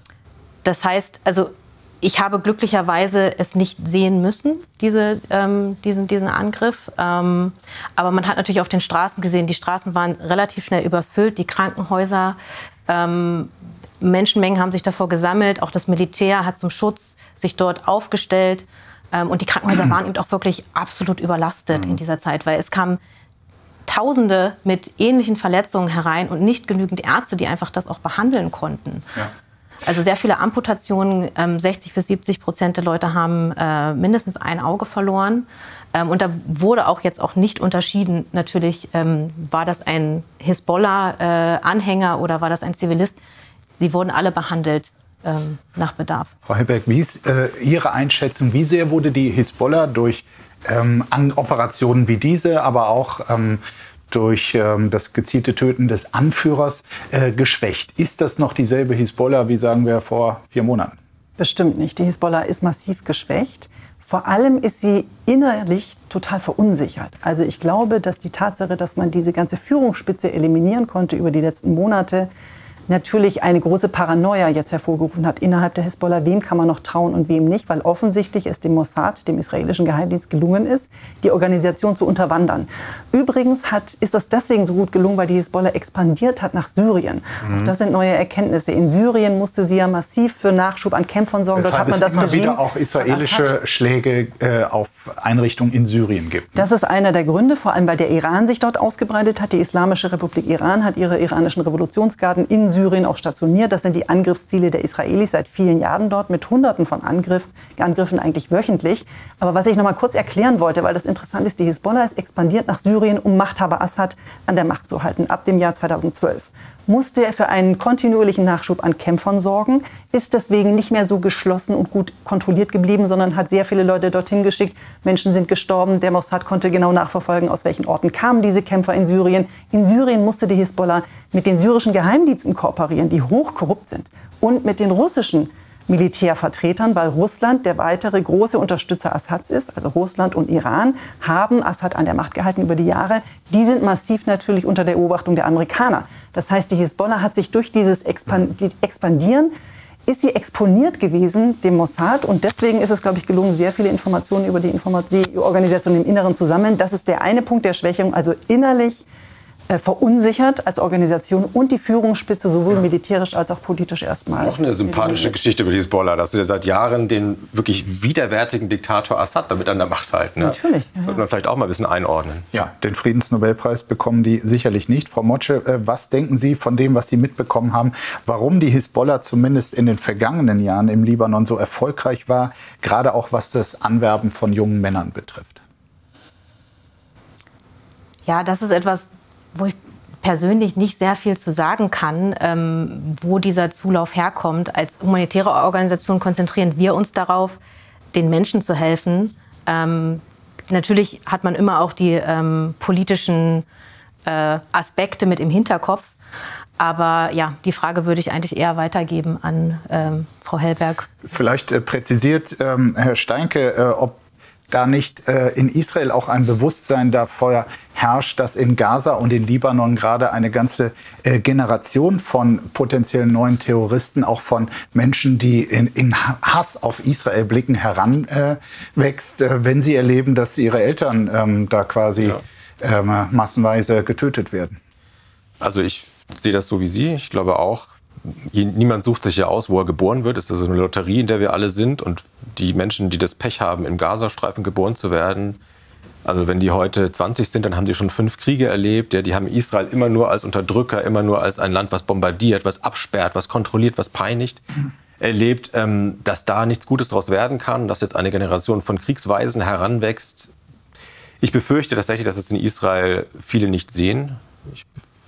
das heißt, also ich habe glücklicherweise es nicht sehen müssen, diese, ähm, diesen, diesen Angriff. Ähm, aber man hat natürlich auf den Straßen gesehen, die Straßen waren relativ schnell überfüllt, die Krankenhäuser. Ähm, Menschenmengen haben sich davor gesammelt, auch das Militär hat zum Schutz sich dort aufgestellt. Ähm, und die Krankenhäuser waren eben auch wirklich absolut überlastet in dieser Zeit, weil es kamen Tausende mit ähnlichen Verletzungen herein und nicht genügend Ärzte, die einfach das auch behandeln konnten. Ja. Also sehr viele Amputationen, ähm, sechzig bis siebzig Prozent der Leute haben äh, mindestens ein Auge verloren. Ähm, und da wurde auch jetzt auch nicht unterschieden, natürlich, ähm, war das ein Hisbollah-Anhänger äh, oder war das ein Zivilist. Sie wurden alle behandelt ähm, nach Bedarf. Frau Hellberg, wie ist äh, Ihre Einschätzung? Wie sehr wurde die Hisbollah durch ähm, Operationen wie diese, aber auch ähm, durch ähm, das gezielte Töten des Anführers äh, geschwächt? Ist das noch dieselbe Hisbollah wie, sagen wir, vor vier Monaten? Bestimmt nicht. Die Hisbollah ist massiv geschwächt. Vor allem ist sie innerlich total verunsichert. Also ich glaube, dass die Tatsache, dass man diese ganze Führungsspitze eliminieren konnte über die letzten Monate, natürlich eine große Paranoia jetzt hervorgerufen hat innerhalb der Hisbollah. Wem kann man noch trauen und wem nicht? Weil offensichtlich es dem Mossad, dem israelischen Geheimdienst, gelungen ist, die Organisation zu unterwandern. Übrigens hat, ist das deswegen so gut gelungen, weil die Hisbollah expandiert hat nach Syrien. Mhm. Auch das sind neue Erkenntnisse. In Syrien musste sie ja massiv für Nachschub an Kämpfern sorgen. Dort hat man das immer wieder auch israelische Schläge äh, auf Einrichtungen in Syrien gibt. Das ist einer der Gründe, vor allem weil der Iran sich dort ausgebreitet hat. Die Islamische Republik Iran hat ihre iranischen Revolutionsgarden in Syrien auch stationiert. Das sind die Angriffsziele der Israelis seit vielen Jahren dort mit Hunderten von Angriff, Angriffen eigentlich wöchentlich. Aber was ich noch mal kurz erklären wollte, weil das interessant ist, die Hisbollah ist expandiert nach Syrien, um Machthaber Assad an der Macht zu halten, ab dem Jahr zweitausendzwölf. Musste er für einen kontinuierlichen Nachschub an Kämpfern sorgen, ist deswegen nicht mehr so geschlossen und gut kontrolliert geblieben, sondern hat sehr viele Leute dorthin geschickt. Menschen sind gestorben. Der Mossad konnte genau nachverfolgen, aus welchen Orten kamen diese Kämpfer in Syrien. In Syrien musste die Hisbollah mit den syrischen Geheimdiensten kooperieren, die hochkorrupt sind, und mit den russischen Militärvertretern, weil Russland der weitere große Unterstützer Assads ist. Also Russland und Iran haben Assad an der Macht gehalten über die Jahre. Die sind massiv natürlich unter der Beobachtung der Amerikaner. Das heißt, die Hisbollah hat sich durch dieses Expandieren, ist sie exponiert gewesen dem Mossad. Und deswegen ist es, glaube ich, gelungen, sehr viele Informationen über die, Informat- die Organisation im Inneren zu sammeln. Das ist der eine Punkt der Schwächung, also innerlich Äh, verunsichert als Organisation und die Führungsspitze sowohl militärisch als auch politisch erstmal. Noch eine sympathische Geschichte über die Hisbollah, dass sie seit Jahren den wirklich widerwärtigen Diktator Assad damit an der Macht halten. Ne? Natürlich. Ja. Sollte man vielleicht auch mal ein bisschen einordnen. Ja, den Friedensnobelpreis bekommen die sicherlich nicht. Frau Motsche, äh, was denken Sie von dem, was Sie mitbekommen haben, warum die Hisbollah zumindest in den vergangenen Jahren im Libanon so erfolgreich war, gerade auch was das Anwerben von jungen Männern betrifft? Ja, das ist etwas, wo ich persönlich nicht sehr viel zu sagen kann, ähm, wo dieser Zulauf herkommt. Als humanitäre Organisation konzentrieren wir uns darauf, den Menschen zu helfen. Ähm, natürlich hat man immer auch die ähm, politischen äh, Aspekte mit im Hinterkopf. Aber ja, die Frage würde ich eigentlich eher weitergeben an ähm, Frau Hellberg. Vielleicht äh, präzisiert ähm, Herr Steinke, äh, ob da nicht äh, in Israel auch ein Bewusstsein dafür herrscht, dass in Gaza und in Libanon gerade eine ganze äh, Generation von potenziellen neuen Terroristen, auch von Menschen, die in, in Hass auf Israel blicken, heranwächst, äh, äh, wenn sie erleben, dass ihre Eltern ähm, da quasi ja. ähm, massenweise getötet werden? Also ich sehe das so wie Sie. Ich glaube auch, niemand sucht sich ja aus, wo er geboren wird. Es ist also eine Lotterie, in der wir alle sind. Und die Menschen, die das Pech haben, im Gazastreifen geboren zu werden, also wenn die heute zwanzig sind, dann haben die schon fünf Kriege erlebt. Ja, die haben Israel immer nur als Unterdrücker, immer nur als ein Land, was bombardiert, was absperrt, was kontrolliert, was peinigt. erlebt, ähm, dass da nichts Gutes daraus werden kann, dass jetzt eine Generation von Kriegsweisen heranwächst. Ich befürchte tatsächlich, dass es in Israel viele nicht sehen. Ich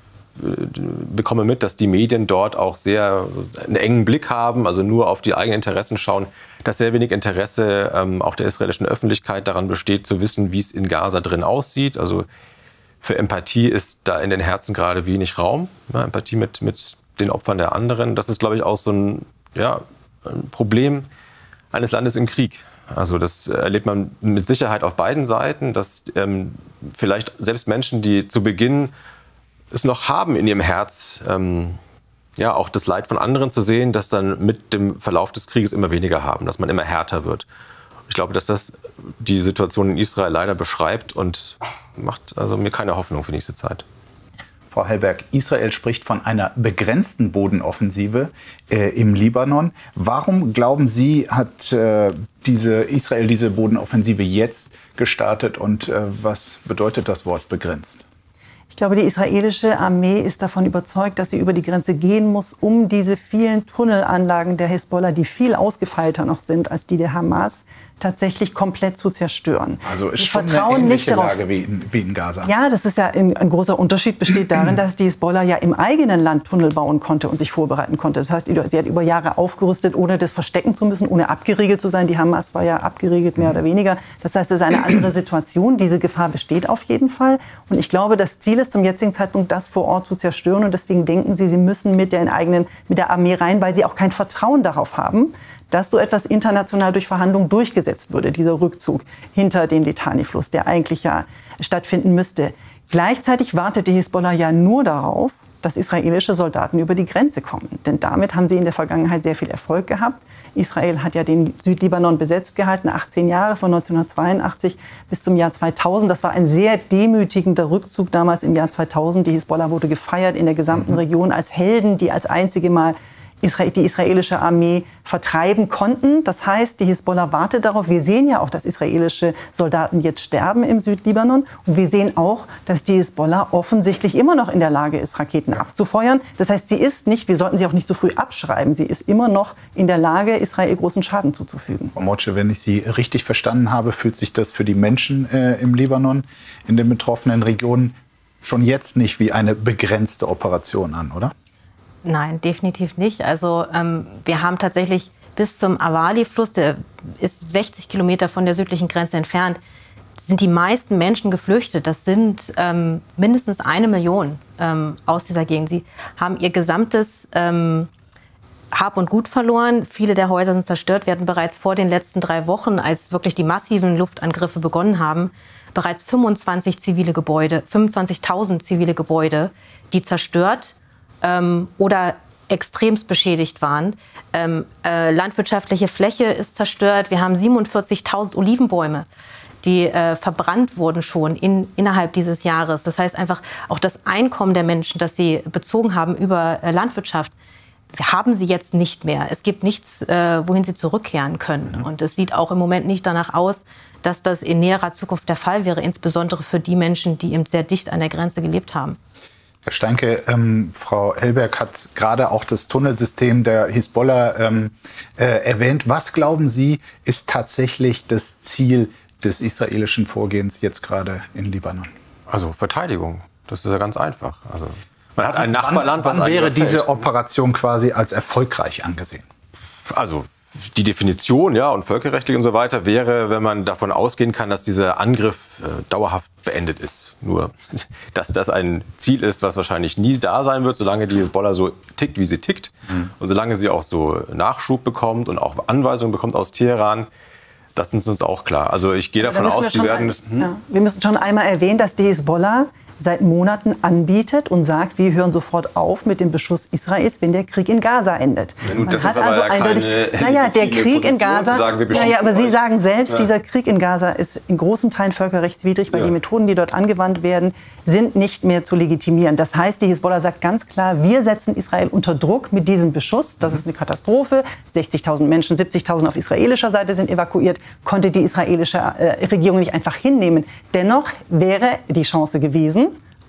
bekomme mit, dass die Medien dort auch sehr einen engen Blick haben, also nur auf die eigenen Interessen schauen, dass sehr wenig Interesse ähm, auch der israelischen Öffentlichkeit daran besteht, zu wissen, wie es in Gaza drin aussieht. Also für Empathie ist da in den Herzen gerade wenig Raum. Ja, Empathie mit, mit den Opfern der anderen. Das ist, glaube ich, auch so ein, ja, ein Problem eines Landes im Krieg. Also das erlebt man mit Sicherheit auf beiden Seiten, dass ähm, vielleicht selbst Menschen, die zu Beginn es noch haben in ihrem Herz, ähm, ja, auch das Leid von anderen zu sehen, das dann mit dem Verlauf des Krieges immer weniger haben, dass man immer härter wird. Ich glaube, dass das die Situation in Israel leider beschreibt und macht also mir keine Hoffnung für nächste Zeit. Frau Hellberg, Israel spricht von einer begrenzten Bodenoffensive äh, im Libanon. Warum, glauben Sie, hat äh, diese Israel diese Bodenoffensive jetzt gestartet und äh, was bedeutet das Wort begrenzt? Ich glaube, die israelische Armee ist davon überzeugt, dass sie über die Grenze gehen muss, um diese vielen Tunnelanlagen der Hisbollah, die viel ausgefeilter noch sind als die der Hamas, tatsächlich komplett zu zerstören. Also ist sie schon vertrauen eine nicht ähnliche darauf. Lage wie in, wie in Gaza. Ja, das ist ja ein, ein großer Unterschied besteht darin, dass die Hisbollah ja im eigenen Land Tunnel bauen konnte und sich vorbereiten konnte. Das heißt, sie hat über Jahre aufgerüstet, ohne das verstecken zu müssen, ohne abgeriegelt zu sein. Die Hamas war ja abgeriegelt, mehr oder weniger. Das heißt, es ist eine andere Situation. Diese Gefahr besteht auf jeden Fall. Und ich glaube, das Ziel ist zum jetzigen Zeitpunkt, das vor Ort zu zerstören. Und deswegen denken sie, sie müssen mit der eigenen, mit der Armee rein, weil sie auch kein Vertrauen darauf haben, dass so etwas international durch Verhandlungen durchgesetzt würde, dieser Rückzug hinter den Litani-Fluss, der eigentlich ja stattfinden müsste. Gleichzeitig wartet die Hisbollah ja nur darauf, dass israelische Soldaten über die Grenze kommen. Denn damit haben sie in der Vergangenheit sehr viel Erfolg gehabt. Israel hat ja den Südlibanon besetzt gehalten, achtzehn Jahre, von neunzehnhundertzweiundachtzig bis zum Jahr zweitausend. Das war ein sehr demütigender Rückzug damals im Jahr zweitausend. Die Hisbollah wurde gefeiert in der gesamten Region als Helden, die als einzige Mal die israelische Armee vertreiben konnten. Das heißt, die Hisbollah wartet darauf. Wir sehen ja auch, dass israelische Soldaten jetzt sterben im Südlibanon. Und wir sehen auch, dass die Hisbollah offensichtlich immer noch in der Lage ist, Raketen abzufeuern. Das heißt, sie ist nicht, wir sollten sie auch nicht zu früh abschreiben, sie ist immer noch in der Lage, Israel großen Schaden zuzufügen. Frau Motsche, wenn ich Sie richtig verstanden habe, fühlt sich das für die Menschen äh, im Libanon, in den betroffenen Regionen, schon jetzt nicht wie eine begrenzte Operation an, oder? Nein, definitiv nicht. Also ähm, wir haben tatsächlich bis zum Awali-Fluss, der ist sechzig Kilometer von der südlichen Grenze entfernt, sind die meisten Menschen geflüchtet. Das sind ähm, mindestens eine Million ähm, aus dieser Gegend. Sie haben ihr gesamtes ähm, Hab und Gut verloren. Viele der Häuser sind zerstört. Wir hatten bereits vor den letzten drei Wochen, als wirklich die massiven Luftangriffe begonnen haben, bereits fünfundzwanzig zivile Gebäude, fünfundzwanzigtausend zivile Gebäude, die zerstört ähm, oder extremst beschädigt waren. Ähm, äh, landwirtschaftliche Fläche ist zerstört. Wir haben siebenundvierzigtausend Olivenbäume, die äh, verbrannt wurden schon in, innerhalb dieses Jahres. Das heißt einfach, auch das Einkommen der Menschen, das sie bezogen haben über äh, Landwirtschaft, haben sie jetzt nicht mehr. Es gibt nichts, äh, wohin sie zurückkehren können. Und es sieht auch im Moment nicht danach aus, dass das in näherer Zukunft der Fall wäre, insbesondere für die Menschen, die eben sehr dicht an der Grenze gelebt haben. Herr Steinke, ähm, Frau Hellberg hat gerade auch das Tunnelsystem der Hisbollah ähm, äh, erwähnt. Was glauben Sie, ist tatsächlich das Ziel des israelischen Vorgehens jetzt gerade in Libanon? Also Verteidigung, das ist ja ganz einfach. Also man hat ein Nachbarland, was wann wäre überfällt. diese Operation quasi als erfolgreich angesehen? Also die Definition, ja, und völkerrechtlich und so weiter wäre, wenn man davon ausgehen kann, dass dieser Angriff äh, dauerhaft beendet ist. Nur, dass das ein Ziel ist, was wahrscheinlich nie da sein wird, solange die Hisbollah so tickt, wie sie tickt. Mhm. Und solange sie auch so Nachschub bekommt und auch Anweisungen bekommt aus Teheran. Das ist uns auch klar. Also ich gehe davon aus, die werden... Ein, hm? ja, wir müssen schon einmal erwähnen, dass die Hisbollah seit Monaten anbietet und sagt, wir hören sofort auf mit dem Beschuss Israels, wenn der Krieg in Gaza endet. Ja, nun, Man das hat ist aber also ja eindeutig, keine naja, der Krieg in Position Gaza, zu sagen, wir naja, aber Sie euch. sagen selbst, Ja. dieser Krieg in Gaza ist in großen Teilen völkerrechtswidrig, weil Ja. die Methoden, die dort angewandt werden, sind nicht mehr zu legitimieren. Das heißt, die Hisbollah sagt ganz klar, wir setzen Israel unter Druck mit diesem Beschuss. Das ist eine Katastrophe. sechzigtausend Menschen, siebzigtausend auf israelischer Seite sind evakuiert. Konnte die israelische äh, Regierung nicht einfach hinnehmen. Dennoch wäre die Chance gewesen,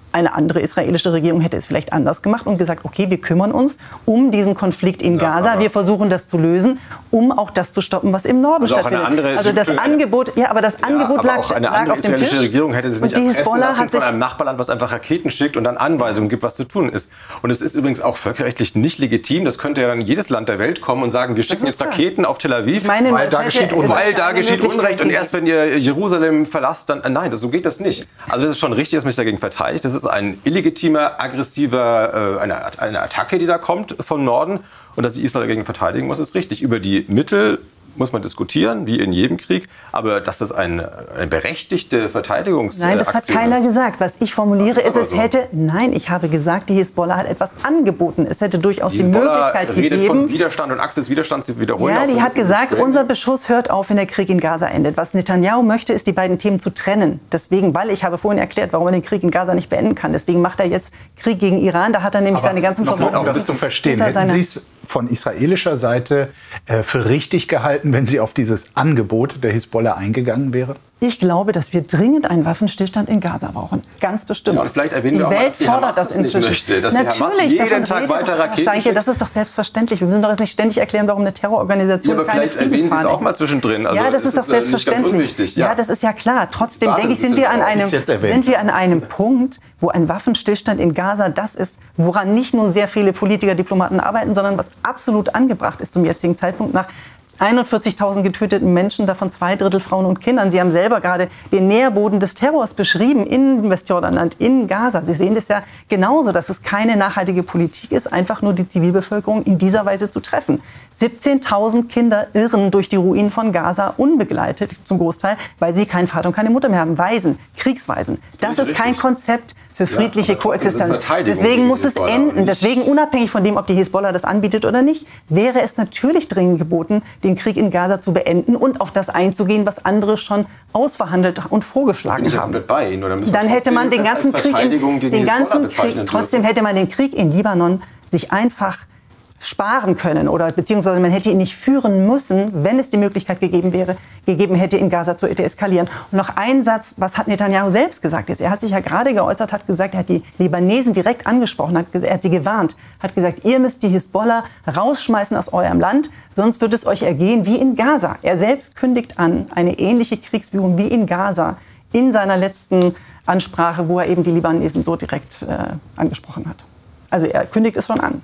Eine andere israelische Regierung hätte es vielleicht anders gemacht und gesagt, okay, wir kümmern uns um diesen Konflikt in ja, Gaza, wir versuchen das zu lösen, um auch das zu stoppen, was im Norden also stattfindet. Auch eine andere, also das eine, Angebot, ja, aber das ja, Angebot aber lag, auch eine lag andere auf dem Tisch. israelische Regierung hätte sich nicht erpressen lassen hat von einem Nachbarland, was einfach Raketen schickt und dann Anweisungen gibt, was zu tun ist. Und es ist übrigens auch völkerrechtlich nicht legitim. Das könnte ja dann jedes Land der Welt kommen und sagen, wir schicken jetzt klar. Raketen auf Tel Aviv, meine, weil da geschieht Unrecht. Weil da geschieht Unrecht und erst wenn ihr Jerusalem verlasst, dann nein, das, so geht das nicht. Also das ist schon richtig, dass man sich dagegen verteidigt. Das ist ein illegitimer, aggressiver, äh, eine, eine Attacke, die da kommt vom Norden. Und dass sich Israel dagegen verteidigen muss, ist richtig. Über die Mittel muss man diskutieren, wie in jedem Krieg. Aber dass das eine, eine berechtigte Verteidigungsaktion ist. Nein, das hat keiner gesagt. Was ich formuliere, ist, es so. hätte... Nein, ich habe gesagt, die Hisbollah hat etwas angeboten. Es hätte durchaus die, die Möglichkeit redet gegeben... von Widerstand und Achse des Widerstands. Sie wiederholen ja, auch so die hat gesagt, Gespräch. Unser Beschuss hört auf, wenn der Krieg in Gaza endet. Was Netanyahu möchte, ist, die beiden Themen zu trennen. Deswegen, weil ich habe vorhin erklärt, warum er den Krieg in Gaza nicht beenden kann. Deswegen macht er jetzt Krieg gegen Iran. Da hat er nämlich Aber seine ganzen Verboten. Um das zu verstehen, hätten Sie es von israelischer Seite äh, für richtig gehalten, wenn Sie auf dieses Angebot der Hisbollah eingegangen wäre? Ich glaube, dass wir dringend einen Waffenstillstand in Gaza brauchen. Ganz bestimmt. Ja, und vielleicht erwähnen die wir auch Welt mal, dass die fordert Hamas das inzwischen. Nicht möchte, dass Natürlich, die Hamas jeden Tag weiter Raketen Steinke, schickt. das ist doch selbstverständlich. Wir müssen doch jetzt nicht ständig erklären, warum eine Terrororganisation ja, aber keine vielleicht erwähnen Sie es auch mal zwischendrin. Also, ja, das ist doch ist, selbstverständlich. Ja. ja, das ist ja klar. Trotzdem Warte, denke ich, sind wir, an einem, sind wir an einem Punkt, wo ein Waffenstillstand in Gaza das ist, woran nicht nur sehr viele Politiker, Diplomaten arbeiten, sondern was absolut angebracht ist zum jetzigen Zeitpunkt nach einundvierzigtausend getöteten Menschen, davon zwei Drittel Frauen und Kindern. Sie haben selber gerade den Nährboden des Terrors beschrieben in Westjordanland, in Gaza. Sie sehen das ja genauso, dass es keine nachhaltige Politik ist, einfach nur die Zivilbevölkerung in dieser Weise zu treffen. siebzehntausend Kinder irren durch die Ruinen von Gaza unbegleitet zum Großteil, weil sie keinen Vater und keine Mutter mehr haben. Waisen, Kriegswaisen. Das ist kein Konzept für friedliche ja, Koexistenz. Deswegen muss es enden. Deswegen, unabhängig von dem, ob die Hisbollah das anbietet oder nicht, wäre es natürlich dringend geboten, den Krieg in Gaza zu beenden und auf das einzugehen, was andere schon ausverhandelt und vorgeschlagen ich haben. Bei Ihnen, oder Dann hätte man den ganzen Krieg, in, den ganzen Krieg trotzdem hätte man den Krieg in Libanon sich einfach sparen können oder beziehungsweise man hätte ihn nicht führen müssen, wenn es die Möglichkeit gegeben wäre, gegeben hätte, in Gaza zu deeskalieren. Und noch ein Satz, was hat Netanyahu selbst gesagt jetzt? Er hat sich ja gerade geäußert, hat gesagt, er hat die Libanesen direkt angesprochen, hat, er hat sie gewarnt, hat gesagt, ihr müsst die Hisbollah rausschmeißen aus eurem Land, sonst wird es euch ergehen wie in Gaza. Er selbst kündigt an, eine ähnliche Kriegsführung wie in Gaza in seiner letzten Ansprache, wo er eben die Libanesen so direkt äh, angesprochen hat. Also er kündigt es schon an.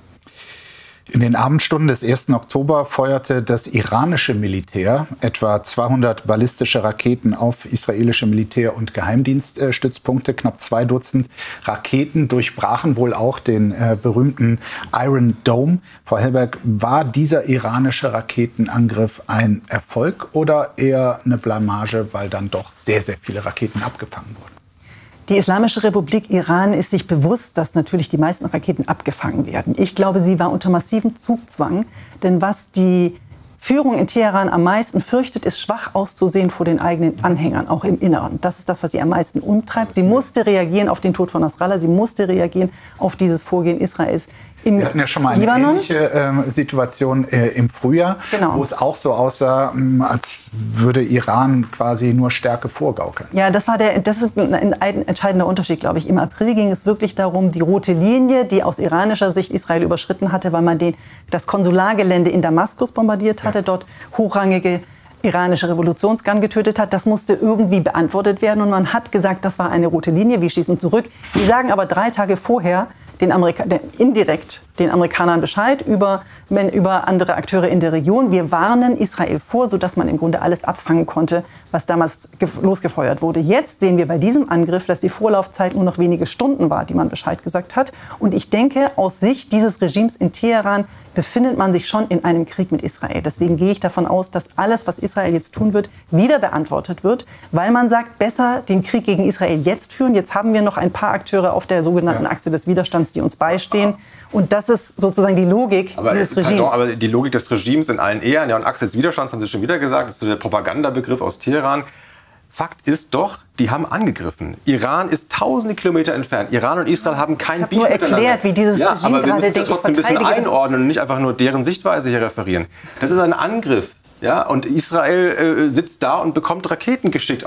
In den Abendstunden des ersten Oktober feuerte das iranische Militär etwa zweihundert ballistische Raketen auf israelische Militär- und Geheimdienststützpunkte. Knapp zwei Dutzend Raketen durchbrachen wohl auch den äh, berühmten Iron Dome. Frau Hellberg, war dieser iranische Raketenangriff ein Erfolg oder eher eine Blamage, weil dann doch sehr, sehr viele Raketen abgefangen wurden? Die Islamische Republik Iran ist sich bewusst, dass natürlich die meisten Raketen abgefangen werden. Ich glaube, sie war unter massivem Zugzwang. Denn was die Führung in Teheran am meisten fürchtet, ist schwach auszusehen vor den eigenen Anhängern, auch im Inneren. Das ist das, was sie am meisten umtreibt. Sie musste reagieren auf den Tod von Nasrallah. Sie musste reagieren auf dieses Vorgehen Israels im Libanon. Wir hatten ja schon mal eine Libanon. ähnliche äh, Situation äh, im Frühjahr, genau. wo es auch so aussah, als würde Iran quasi nur Stärke vorgaukeln. Ja, das war der, das ist ein, ein entscheidender Unterschied, glaube ich. Im April ging es wirklich darum, die rote Linie, die aus iranischer Sicht Israel überschritten hatte, weil man den, das Konsulargelände in Damaskus bombardiert hatte, ja. dort hochrangige iranische Revolutionsgarden getötet hat. Das musste irgendwie beantwortet werden. Und man hat gesagt, das war eine rote Linie, wir schießen zurück. Die sagen aber drei Tage vorher den Amerika den, indirekt den Amerikanern Bescheid über, über andere Akteure in der Region. Wir warnen Israel vor, sodass man im Grunde alles abfangen konnte, was damals losgefeuert wurde. Jetzt sehen wir bei diesem Angriff, dass die Vorlaufzeit nur noch wenige Stunden war, die man Bescheid gesagt hat. Und ich denke, aus Sicht dieses Regimes in Teheran befindet man sich schon in einem Krieg mit Israel. Deswegen gehe ich davon aus, dass alles, was Israel jetzt tun wird, wieder beantwortet wird, weil man sagt, besser den Krieg gegen Israel jetzt führen. Jetzt haben wir noch ein paar Akteure auf der sogenannten ja. Achse des Widerstands, die uns beistehen. Und das ist sozusagen die Logik aber, dieses Regimes. Pardon, aber die Logik des Regimes in allen Ehren, ja, und Achse des Widerstands haben Sie schon wieder gesagt, das ist so der Propagandabegriff aus Teheran. Fakt ist doch, die haben angegriffen. Iran ist tausende Kilometer entfernt. Iran und Israel haben kein Beef miteinander. Ich habe nur erklärt, wie dieses ja, Regime aber wir müssen gerade trotzdem ein bisschen einordnen und nicht einfach nur deren Sichtweise hier referieren. Das ist ein Angriff. Ja, und Israel äh, sitzt da und bekommt Raketen geschickt aus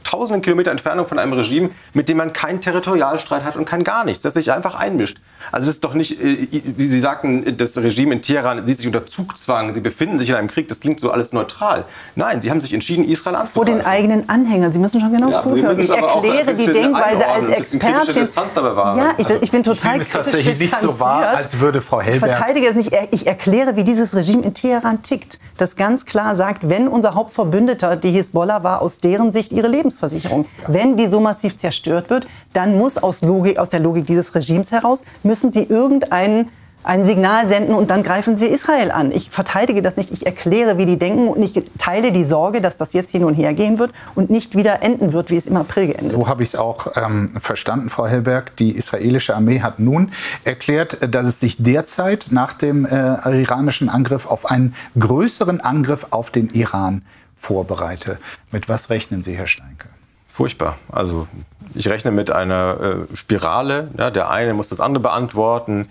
tausenden Kilometer Entfernung von einem Regime, mit dem man keinen Territorialstreit hat und kein gar nichts, das sich einfach einmischt. Also das ist doch nicht, wie Sie sagten, das Regime in Teheran sieht sich unter Zugzwang, sie befinden sich in einem Krieg, das klingt so alles neutral. Nein, sie haben sich entschieden, Israel anzugreifen. Vor den eigenen Anhängern, Sie müssen schon genau ja, zuhören. Ich erkläre die Denkweise als Expertin. Ja, ich, ich bin total ich kritisch tatsächlich nicht so wahr, als würde Frau Hellberg... Ich verteidige es nicht. Ich erkläre, wie dieses Regime in Teheran tickt. Das ganz klar sagt, wenn unser Hauptverbündeter die Hisbollah war, aus deren Sicht ihre Lebensversicherung. Ja. Wenn die so massiv zerstört wird, dann muss aus, Logik, aus der Logik dieses Regimes heraus, müssen sie irgendeinen ein Signal senden und dann greifen sie Israel an. Ich verteidige das nicht, ich erkläre, wie die denken und ich teile die Sorge, dass das jetzt hin und her gehen wird und nicht wieder enden wird, wie es im April geendet hat. So habe ich es auch ähm, verstanden, Frau Hellberg. Die israelische Armee hat nun erklärt, dass es sich derzeit nach dem äh, iranischen Angriff auf einen größeren Angriff auf den Iran vorbereite. Mit was rechnen Sie, Herr Steinke? Furchtbar. Also ich rechne mit einer äh, Spirale. Ja, der eine muss das andere beantworten.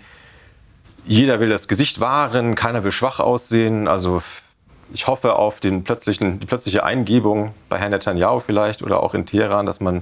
Jeder will das Gesicht wahren, keiner will schwach aussehen. Also ich hoffe auf den plötzlichen, die plötzliche Eingebung bei Herrn Netanyahu vielleicht oder auch in Teheran, dass man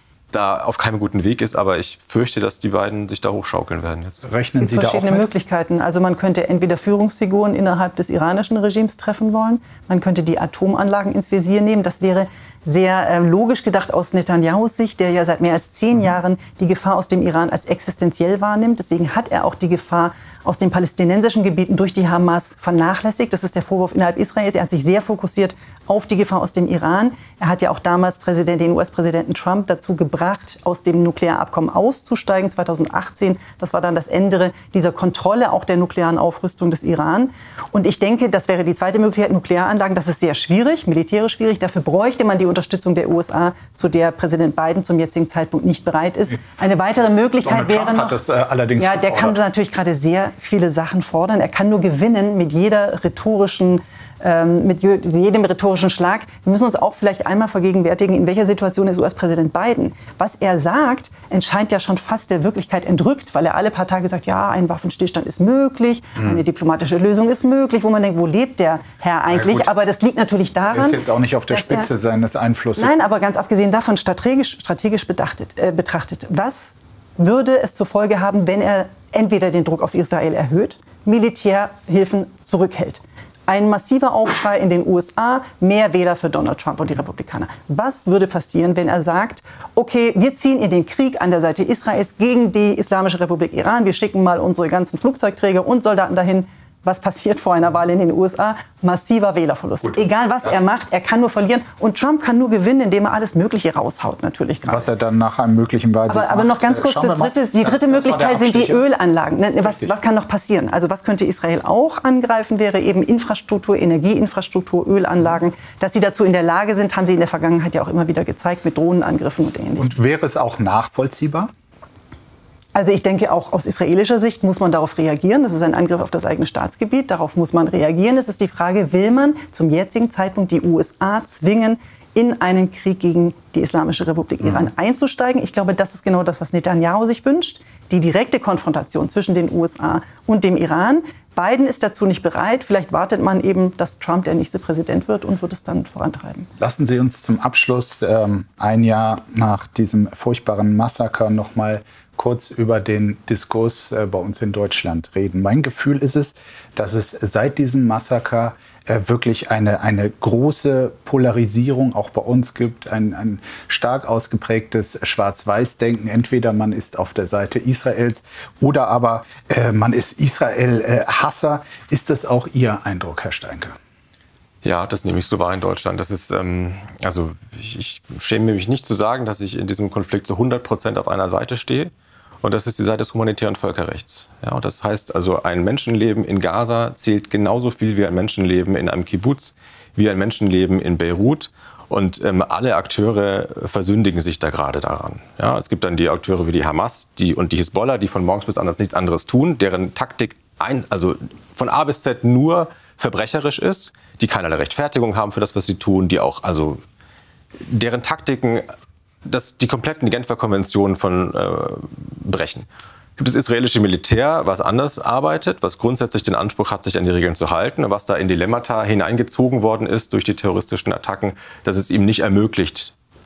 da auf keinem guten Weg ist. Aber ich fürchte, dass die beiden sich da hochschaukeln werden jetzt. Rechnen Sie da auch mit? Verschiedene Möglichkeiten. Also man könnte entweder Führungsfiguren innerhalb des iranischen Regimes treffen wollen. Man könnte die Atomanlagen ins Visier nehmen. Das wäre sehr äh, logisch gedacht aus Netanyahus Sicht, der ja seit mehr als zehn Jahren die Gefahr aus dem Iran als existenziell wahrnimmt. Deswegen hat er auch die Gefahr aus den palästinensischen Gebieten durch die Hamas vernachlässigt. Das ist der Vorwurf innerhalb Israels. Er hat sich sehr fokussiert auf die Gefahr aus dem Iran. Er hat ja auch damals Präsident, den U S-Präsidenten Trump dazu gebracht, aus dem Nuklearabkommen auszusteigen, zweitausendachtzehn. Das war dann das Ende dieser Kontrolle auch der nuklearen Aufrüstung des Iran. Und ich denke, das wäre die zweite Möglichkeit, Nuklearanlagen. Das ist sehr schwierig, militärisch schwierig. Dafür bräuchte man die Unterstützung der U S A, zu der Präsident Biden zum jetzigen Zeitpunkt nicht bereit ist. Eine weitere Möglichkeit Donald Trump wäre noch... Hat das, äh, allerdings ja, der kann natürlich gerade sehr viele Sachen fordern. Er kann nur gewinnen mit jeder rhetorischen, ähm, mit jedem rhetorischen Schlag. Wir müssen uns auch vielleicht einmal vergegenwärtigen, in welcher Situation ist U S-Präsident Biden. Was er sagt, entscheint ja schon fast der Wirklichkeit entrückt, weil er alle paar Tage sagt, ja, ein Waffenstillstand ist möglich, mhm. eine diplomatische Lösung ist möglich, wo man denkt, wo lebt der Herr eigentlich? Ja, aber das liegt natürlich daran... Er ist jetzt auch nicht auf der Spitze er, seines Einflusses. Nein, aber ganz abgesehen davon, strategisch, strategisch bedachtet, äh, betrachtet, was würde es zur Folge haben, wenn er entweder den Druck auf Israel erhöht, Militärhilfen zurückhält? Ein massiver Aufschrei in den U S A, mehr Wähler für Donald Trump und die Republikaner. Was würde passieren, wenn er sagt, okay, wir ziehen in den Krieg an der Seite Israels gegen die Islamische Republik Iran, wir schicken mal unsere ganzen Flugzeugträger und Soldaten dahin. Was passiert vor einer Wahl in den U S A? Massiver Wählerverlust. Gut, egal, was er macht, er kann nur verlieren. Und Trump kann nur gewinnen, indem er alles Mögliche raushaut, natürlich gerade. Was er dann nach einem möglichen Wahlsieg aber, aber noch ganz kurz, das dritte, die dritte das, Möglichkeit das sind die Ölanlagen. Was, was kann noch passieren? Also was könnte Israel auch angreifen, wäre eben Infrastruktur, Energieinfrastruktur, Ölanlagen. Dass sie dazu in der Lage sind, haben sie in der Vergangenheit ja auch immer wieder gezeigt, mit Drohnenangriffen und Ähnlichem. Und wäre es auch nachvollziehbar? Also ich denke, auch aus israelischer Sicht muss man darauf reagieren. Das ist ein Angriff auf das eigene Staatsgebiet. Darauf muss man reagieren. Es ist die Frage, will man zum jetzigen Zeitpunkt die U S A zwingen, in einen Krieg gegen die Islamische Republik Iran mhm. einzusteigen? Ich glaube, das ist genau das, was Netanyahu sich wünscht. Die direkte Konfrontation zwischen den U S A und dem Iran. Biden ist dazu nicht bereit. Vielleicht wartet man eben, dass Trump der nächste Präsident wird und wird es dann vorantreiben. Lassen Sie uns zum Abschluss ähm, ein Jahr nach diesem furchtbaren Massaker noch mal kurz über den Diskurs äh, bei uns in Deutschland reden. Mein Gefühl ist es, dass es seit diesem Massaker äh, wirklich eine, eine große Polarisierung auch bei uns gibt, ein, ein stark ausgeprägtes Schwarz-Weiß-Denken. Entweder man ist auf der Seite Israels oder aber äh, man ist Israel-Hasser. Ist das auch Ihr Eindruck, Herr Steinke? Ja, das nehme ich so wahr in Deutschland. Das ist, ähm, also ich, ich schäme mich nicht zu sagen, dass ich in diesem Konflikt zu hundert Prozent auf einer Seite stehe. Und das ist die Seite des humanitären Völkerrechts. Ja, und das heißt also, ein Menschenleben in Gaza zählt genauso viel wie ein Menschenleben in einem Kibbutz, wie ein Menschenleben in Beirut. Und ähm, alle Akteure versündigen sich da gerade daran. Ja, es gibt dann die Akteure wie die Hamas die, und die Hisbollah, die von morgens bis abends nichts anderes tun, deren Taktik ein, also von A bis Z nur verbrecherisch ist, die keinerlei Rechtfertigung haben für das, was sie tun, die auch, also deren Taktiken das die kompletten Genfer Konventionen von äh, brechen. Gibt es israelische Militär, was anders arbeitet, was grundsätzlich den Anspruch hat, sich an die Regeln zu halten und was da in Dilemmata hineingezogen worden ist durch die terroristischen Attacken, dass es ihm nicht ermöglicht,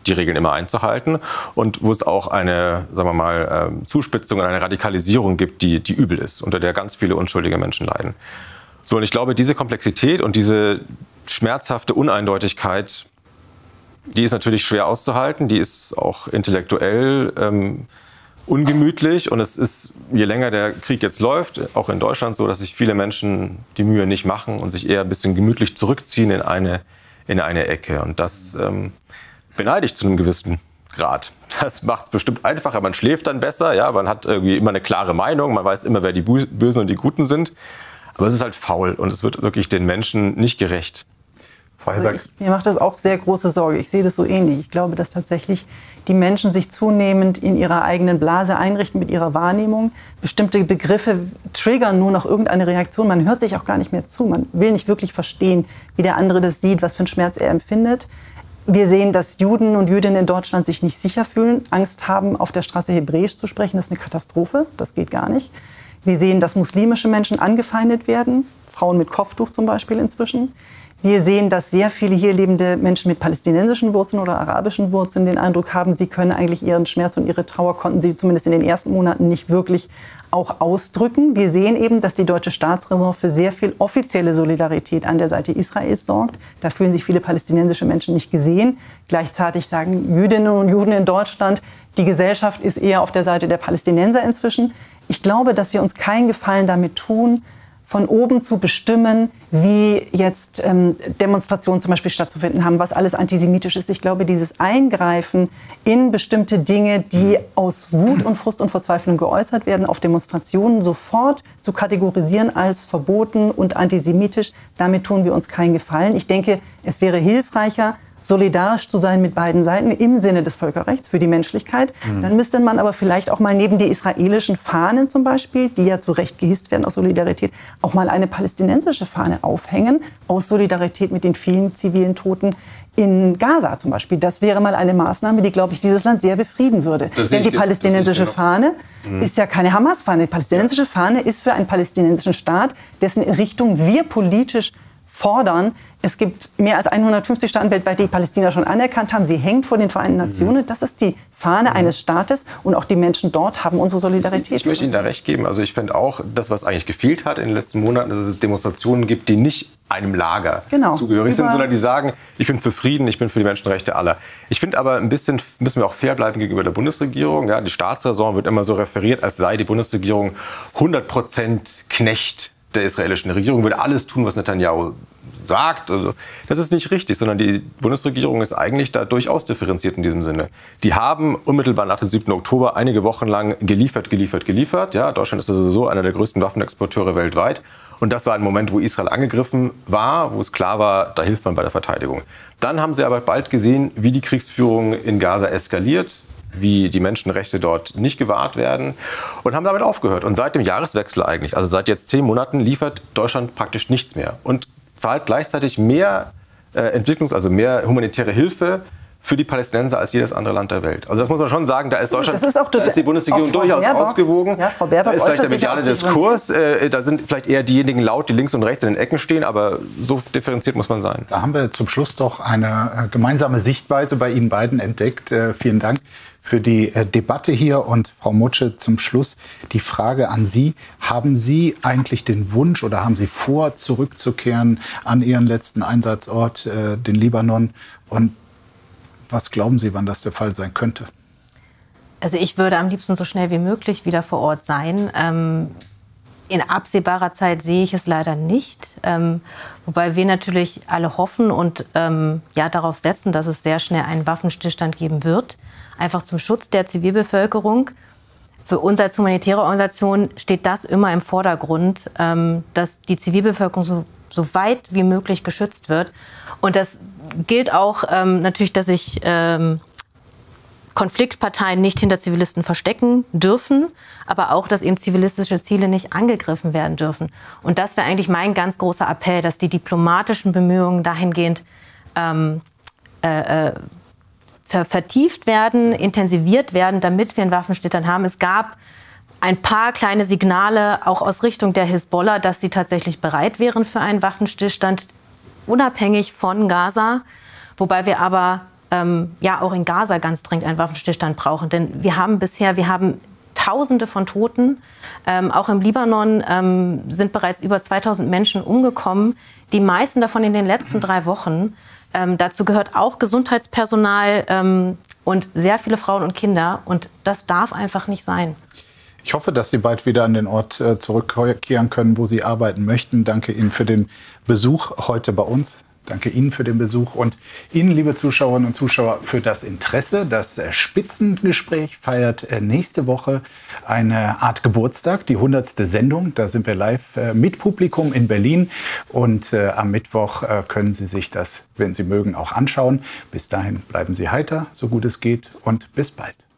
die Regeln immer einzuhalten und wo es auch eine, sagen wir mal, Zuspitzung und eine Radikalisierung gibt, die, die übel ist, unter der ganz viele unschuldige Menschen leiden. So, und ich glaube, diese Komplexität und diese schmerzhafte Uneindeutigkeit, die ist natürlich schwer auszuhalten, die ist auch intellektuell ähm, ungemütlich und es ist, je länger der Krieg jetzt läuft, auch in Deutschland so, dass sich viele Menschen die Mühe nicht machen und sich eher ein bisschen gemütlich zurückziehen in eine, in eine Ecke. Und das ähm, beneide ich zu einem gewissen Grad. Das macht es bestimmt einfacher, man schläft dann besser, ja, man hat irgendwie immer eine klare Meinung, man weiß immer, wer die Bösen und die Guten sind. Aber es ist halt faul und es wird wirklich den Menschen nicht gerecht. Also ich, mir macht das auch sehr große Sorge. Ich sehe das so ähnlich. Ich glaube, dass tatsächlich die Menschen sich zunehmend in ihrer eigenen Blase einrichten mit ihrer Wahrnehmung. Bestimmte Begriffe triggern nur noch irgendeine Reaktion. Man hört sich auch gar nicht mehr zu. Man will nicht wirklich verstehen, wie der andere das sieht, was für einen Schmerz er empfindet. Wir sehen, dass Juden und Jüdinnen in Deutschland sich nicht sicher fühlen, Angst haben, auf der Straße Hebräisch zu sprechen. Das ist eine Katastrophe. Das geht gar nicht. Wir sehen, dass muslimische Menschen angefeindet werden. Frauen mit Kopftuch zum Beispiel inzwischen. Wir sehen, dass sehr viele hier lebende Menschen mit palästinensischen Wurzeln oder arabischen Wurzeln den Eindruck haben, sie können eigentlich ihren Schmerz und ihre Trauer, konnten sie zumindest in den ersten Monaten nicht wirklich auch ausdrücken. Wir sehen eben, dass die deutsche Staatsräson für sehr viel offizielle Solidarität an der Seite Israels sorgt. Da fühlen sich viele palästinensische Menschen nicht gesehen. Gleichzeitig sagen Jüdinnen und Juden in Deutschland, die Gesellschaft ist eher auf der Seite der Palästinenser inzwischen. Ich glaube, dass wir uns keinen Gefallen damit tun, von oben zu bestimmen, wie jetzt ähm, Demonstrationen zum Beispiel stattzufinden haben, was alles antisemitisch ist. Ich glaube, dieses Eingreifen in bestimmte Dinge, die aus Wut und Frust und Verzweiflung geäußert werden, auf Demonstrationen sofort zu kategorisieren als verboten und antisemitisch, damit tun wir uns keinen Gefallen. Ich denke, es wäre hilfreicher, solidarisch zu sein mit beiden Seiten im Sinne des Völkerrechts für die Menschlichkeit. Mhm. Dann müsste man aber vielleicht auch mal neben die israelischen Fahnen zum Beispiel, die ja zu Recht gehisst werden aus Solidarität, auch mal eine palästinensische Fahne aufhängen, aus Solidarität mit den vielen zivilen Toten in Gaza zum Beispiel. Das wäre mal eine Maßnahme, die, glaube ich, dieses Land sehr befrieden würde. Das Denn die palästinensische Fahne mhm. ist ja keine Hamas-Fahne. Die palästinensische Fahne ist für einen palästinensischen Staat, dessen Richtung wir politisch fordern. Es gibt mehr als hundertfünfzig Staaten weltweit, die Palästina schon anerkannt haben. Sie hängt vor den Vereinten Nationen. Das ist die Fahne mhm. eines Staates. Und auch die Menschen dort haben unsere Solidarität. Ich, ich möchte Ihnen da recht geben. Also ich finde auch, das, was eigentlich gefehlt hat in den letzten Monaten, dass es Demonstrationen gibt, die nicht einem Lager genau. zugehörig sind, sondern die sagen, ich bin für Frieden, ich bin für die Menschenrechte aller. Ich finde aber, ein bisschen müssen wir auch fair bleiben gegenüber der Bundesregierung. Ja, die Staatsräson wird immer so referiert, als sei die Bundesregierung hundert Prozent Knecht der israelischen Regierung, würde alles tun, was Netanyahu sagt. Also, das ist nicht richtig, sondern die Bundesregierung ist eigentlich da durchaus differenziert in diesem Sinne. Die haben unmittelbar nach dem siebten Oktober einige Wochen lang geliefert, geliefert, geliefert. Ja, Deutschland ist sowieso einer der größten Waffenexporteure weltweit. Und das war ein Moment, wo Israel angegriffen war, wo es klar war, da hilft man bei der Verteidigung. Dann haben sie aber bald gesehen, wie die Kriegsführung in Gaza eskaliert, wie die Menschenrechte dort nicht gewahrt werden und haben damit aufgehört. Und seit dem Jahreswechsel eigentlich, also seit jetzt zehn Monaten, liefert Deutschland praktisch nichts mehr und zahlt gleichzeitig mehr äh, Entwicklungs-, also mehr humanitäre Hilfe für die Palästinenser als jedes andere Land der Welt. Also das muss man schon sagen, da ist Deutschland, das ist auch, da ist die Bundesregierung durchaus Baerbock, ausgewogen. Ja, Frau Baerbock, da ist vielleicht der mediale Diskurs, äh, da sind vielleicht eher diejenigen laut, die links und rechts in den Ecken stehen, aber so differenziert muss man sein. Da haben wir zum Schluss doch eine äh, gemeinsame Sichtweise bei Ihnen beiden entdeckt. Äh, vielen Dank für die äh, Debatte hier. Und Frau Mutsche, zum Schluss die Frage an Sie. Haben Sie eigentlich den Wunsch oder haben Sie vor, zurückzukehren an Ihren letzten Einsatzort, äh, den Libanon? Und was glauben Sie, wann das der Fall sein könnte? Also ich würde am liebsten so schnell wie möglich wieder vor Ort sein. Ähm, in absehbarer Zeit sehe ich es leider nicht. Ähm, wobei wir natürlich alle hoffen und ähm, ja, darauf setzen, dass es sehr schnell einen Waffenstillstand geben wird. Einfach zum Schutz der Zivilbevölkerung. Für uns als humanitäre Organisation steht das immer im Vordergrund, ähm, dass die Zivilbevölkerung so, so weit wie möglich geschützt wird. Und das gilt auch ähm, natürlich, dass sich ähm, Konfliktparteien nicht hinter Zivilisten verstecken dürfen, aber auch, dass eben zivilistische Ziele nicht angegriffen werden dürfen. Und das wäre eigentlich mein ganz großer Appell, dass die diplomatischen Bemühungen dahingehend ähm, äh, ver vertieft werden, intensiviert werden, damit wir einen Waffenstillstand haben. Es gab ein paar kleine Signale auch aus Richtung der Hisbollah, dass sie tatsächlich bereit wären für einen Waffenstillstand, unabhängig von Gaza. Wobei wir aber ähm, ja auch in Gaza ganz dringend einen Waffenstillstand brauchen. Denn wir haben bisher, wir haben Tausende von Toten. Ähm, auch im Libanon ähm, sind bereits über zweitausend Menschen umgekommen. Die meisten davon in den letzten drei Wochen. Ähm, dazu gehört auch Gesundheitspersonal ähm, und sehr viele Frauen und Kinder. Und das darf einfach nicht sein. Ich hoffe, dass Sie bald wieder an den Ort äh, zurückkehren können, wo Sie arbeiten möchten. Danke Ihnen für den Besuch heute bei uns. Danke Ihnen für den Besuch und Ihnen, liebe Zuschauerinnen und Zuschauer, für das Interesse. Das Spitzengespräch feiert nächste Woche eine Art Geburtstag, die hundertste Sendung. Da sind wir live mit Publikum in Berlin und äh, am Mittwoch äh, können Sie sich das, wenn Sie mögen, auch anschauen. Bis dahin bleiben Sie heiter, so gut es geht, und bis bald.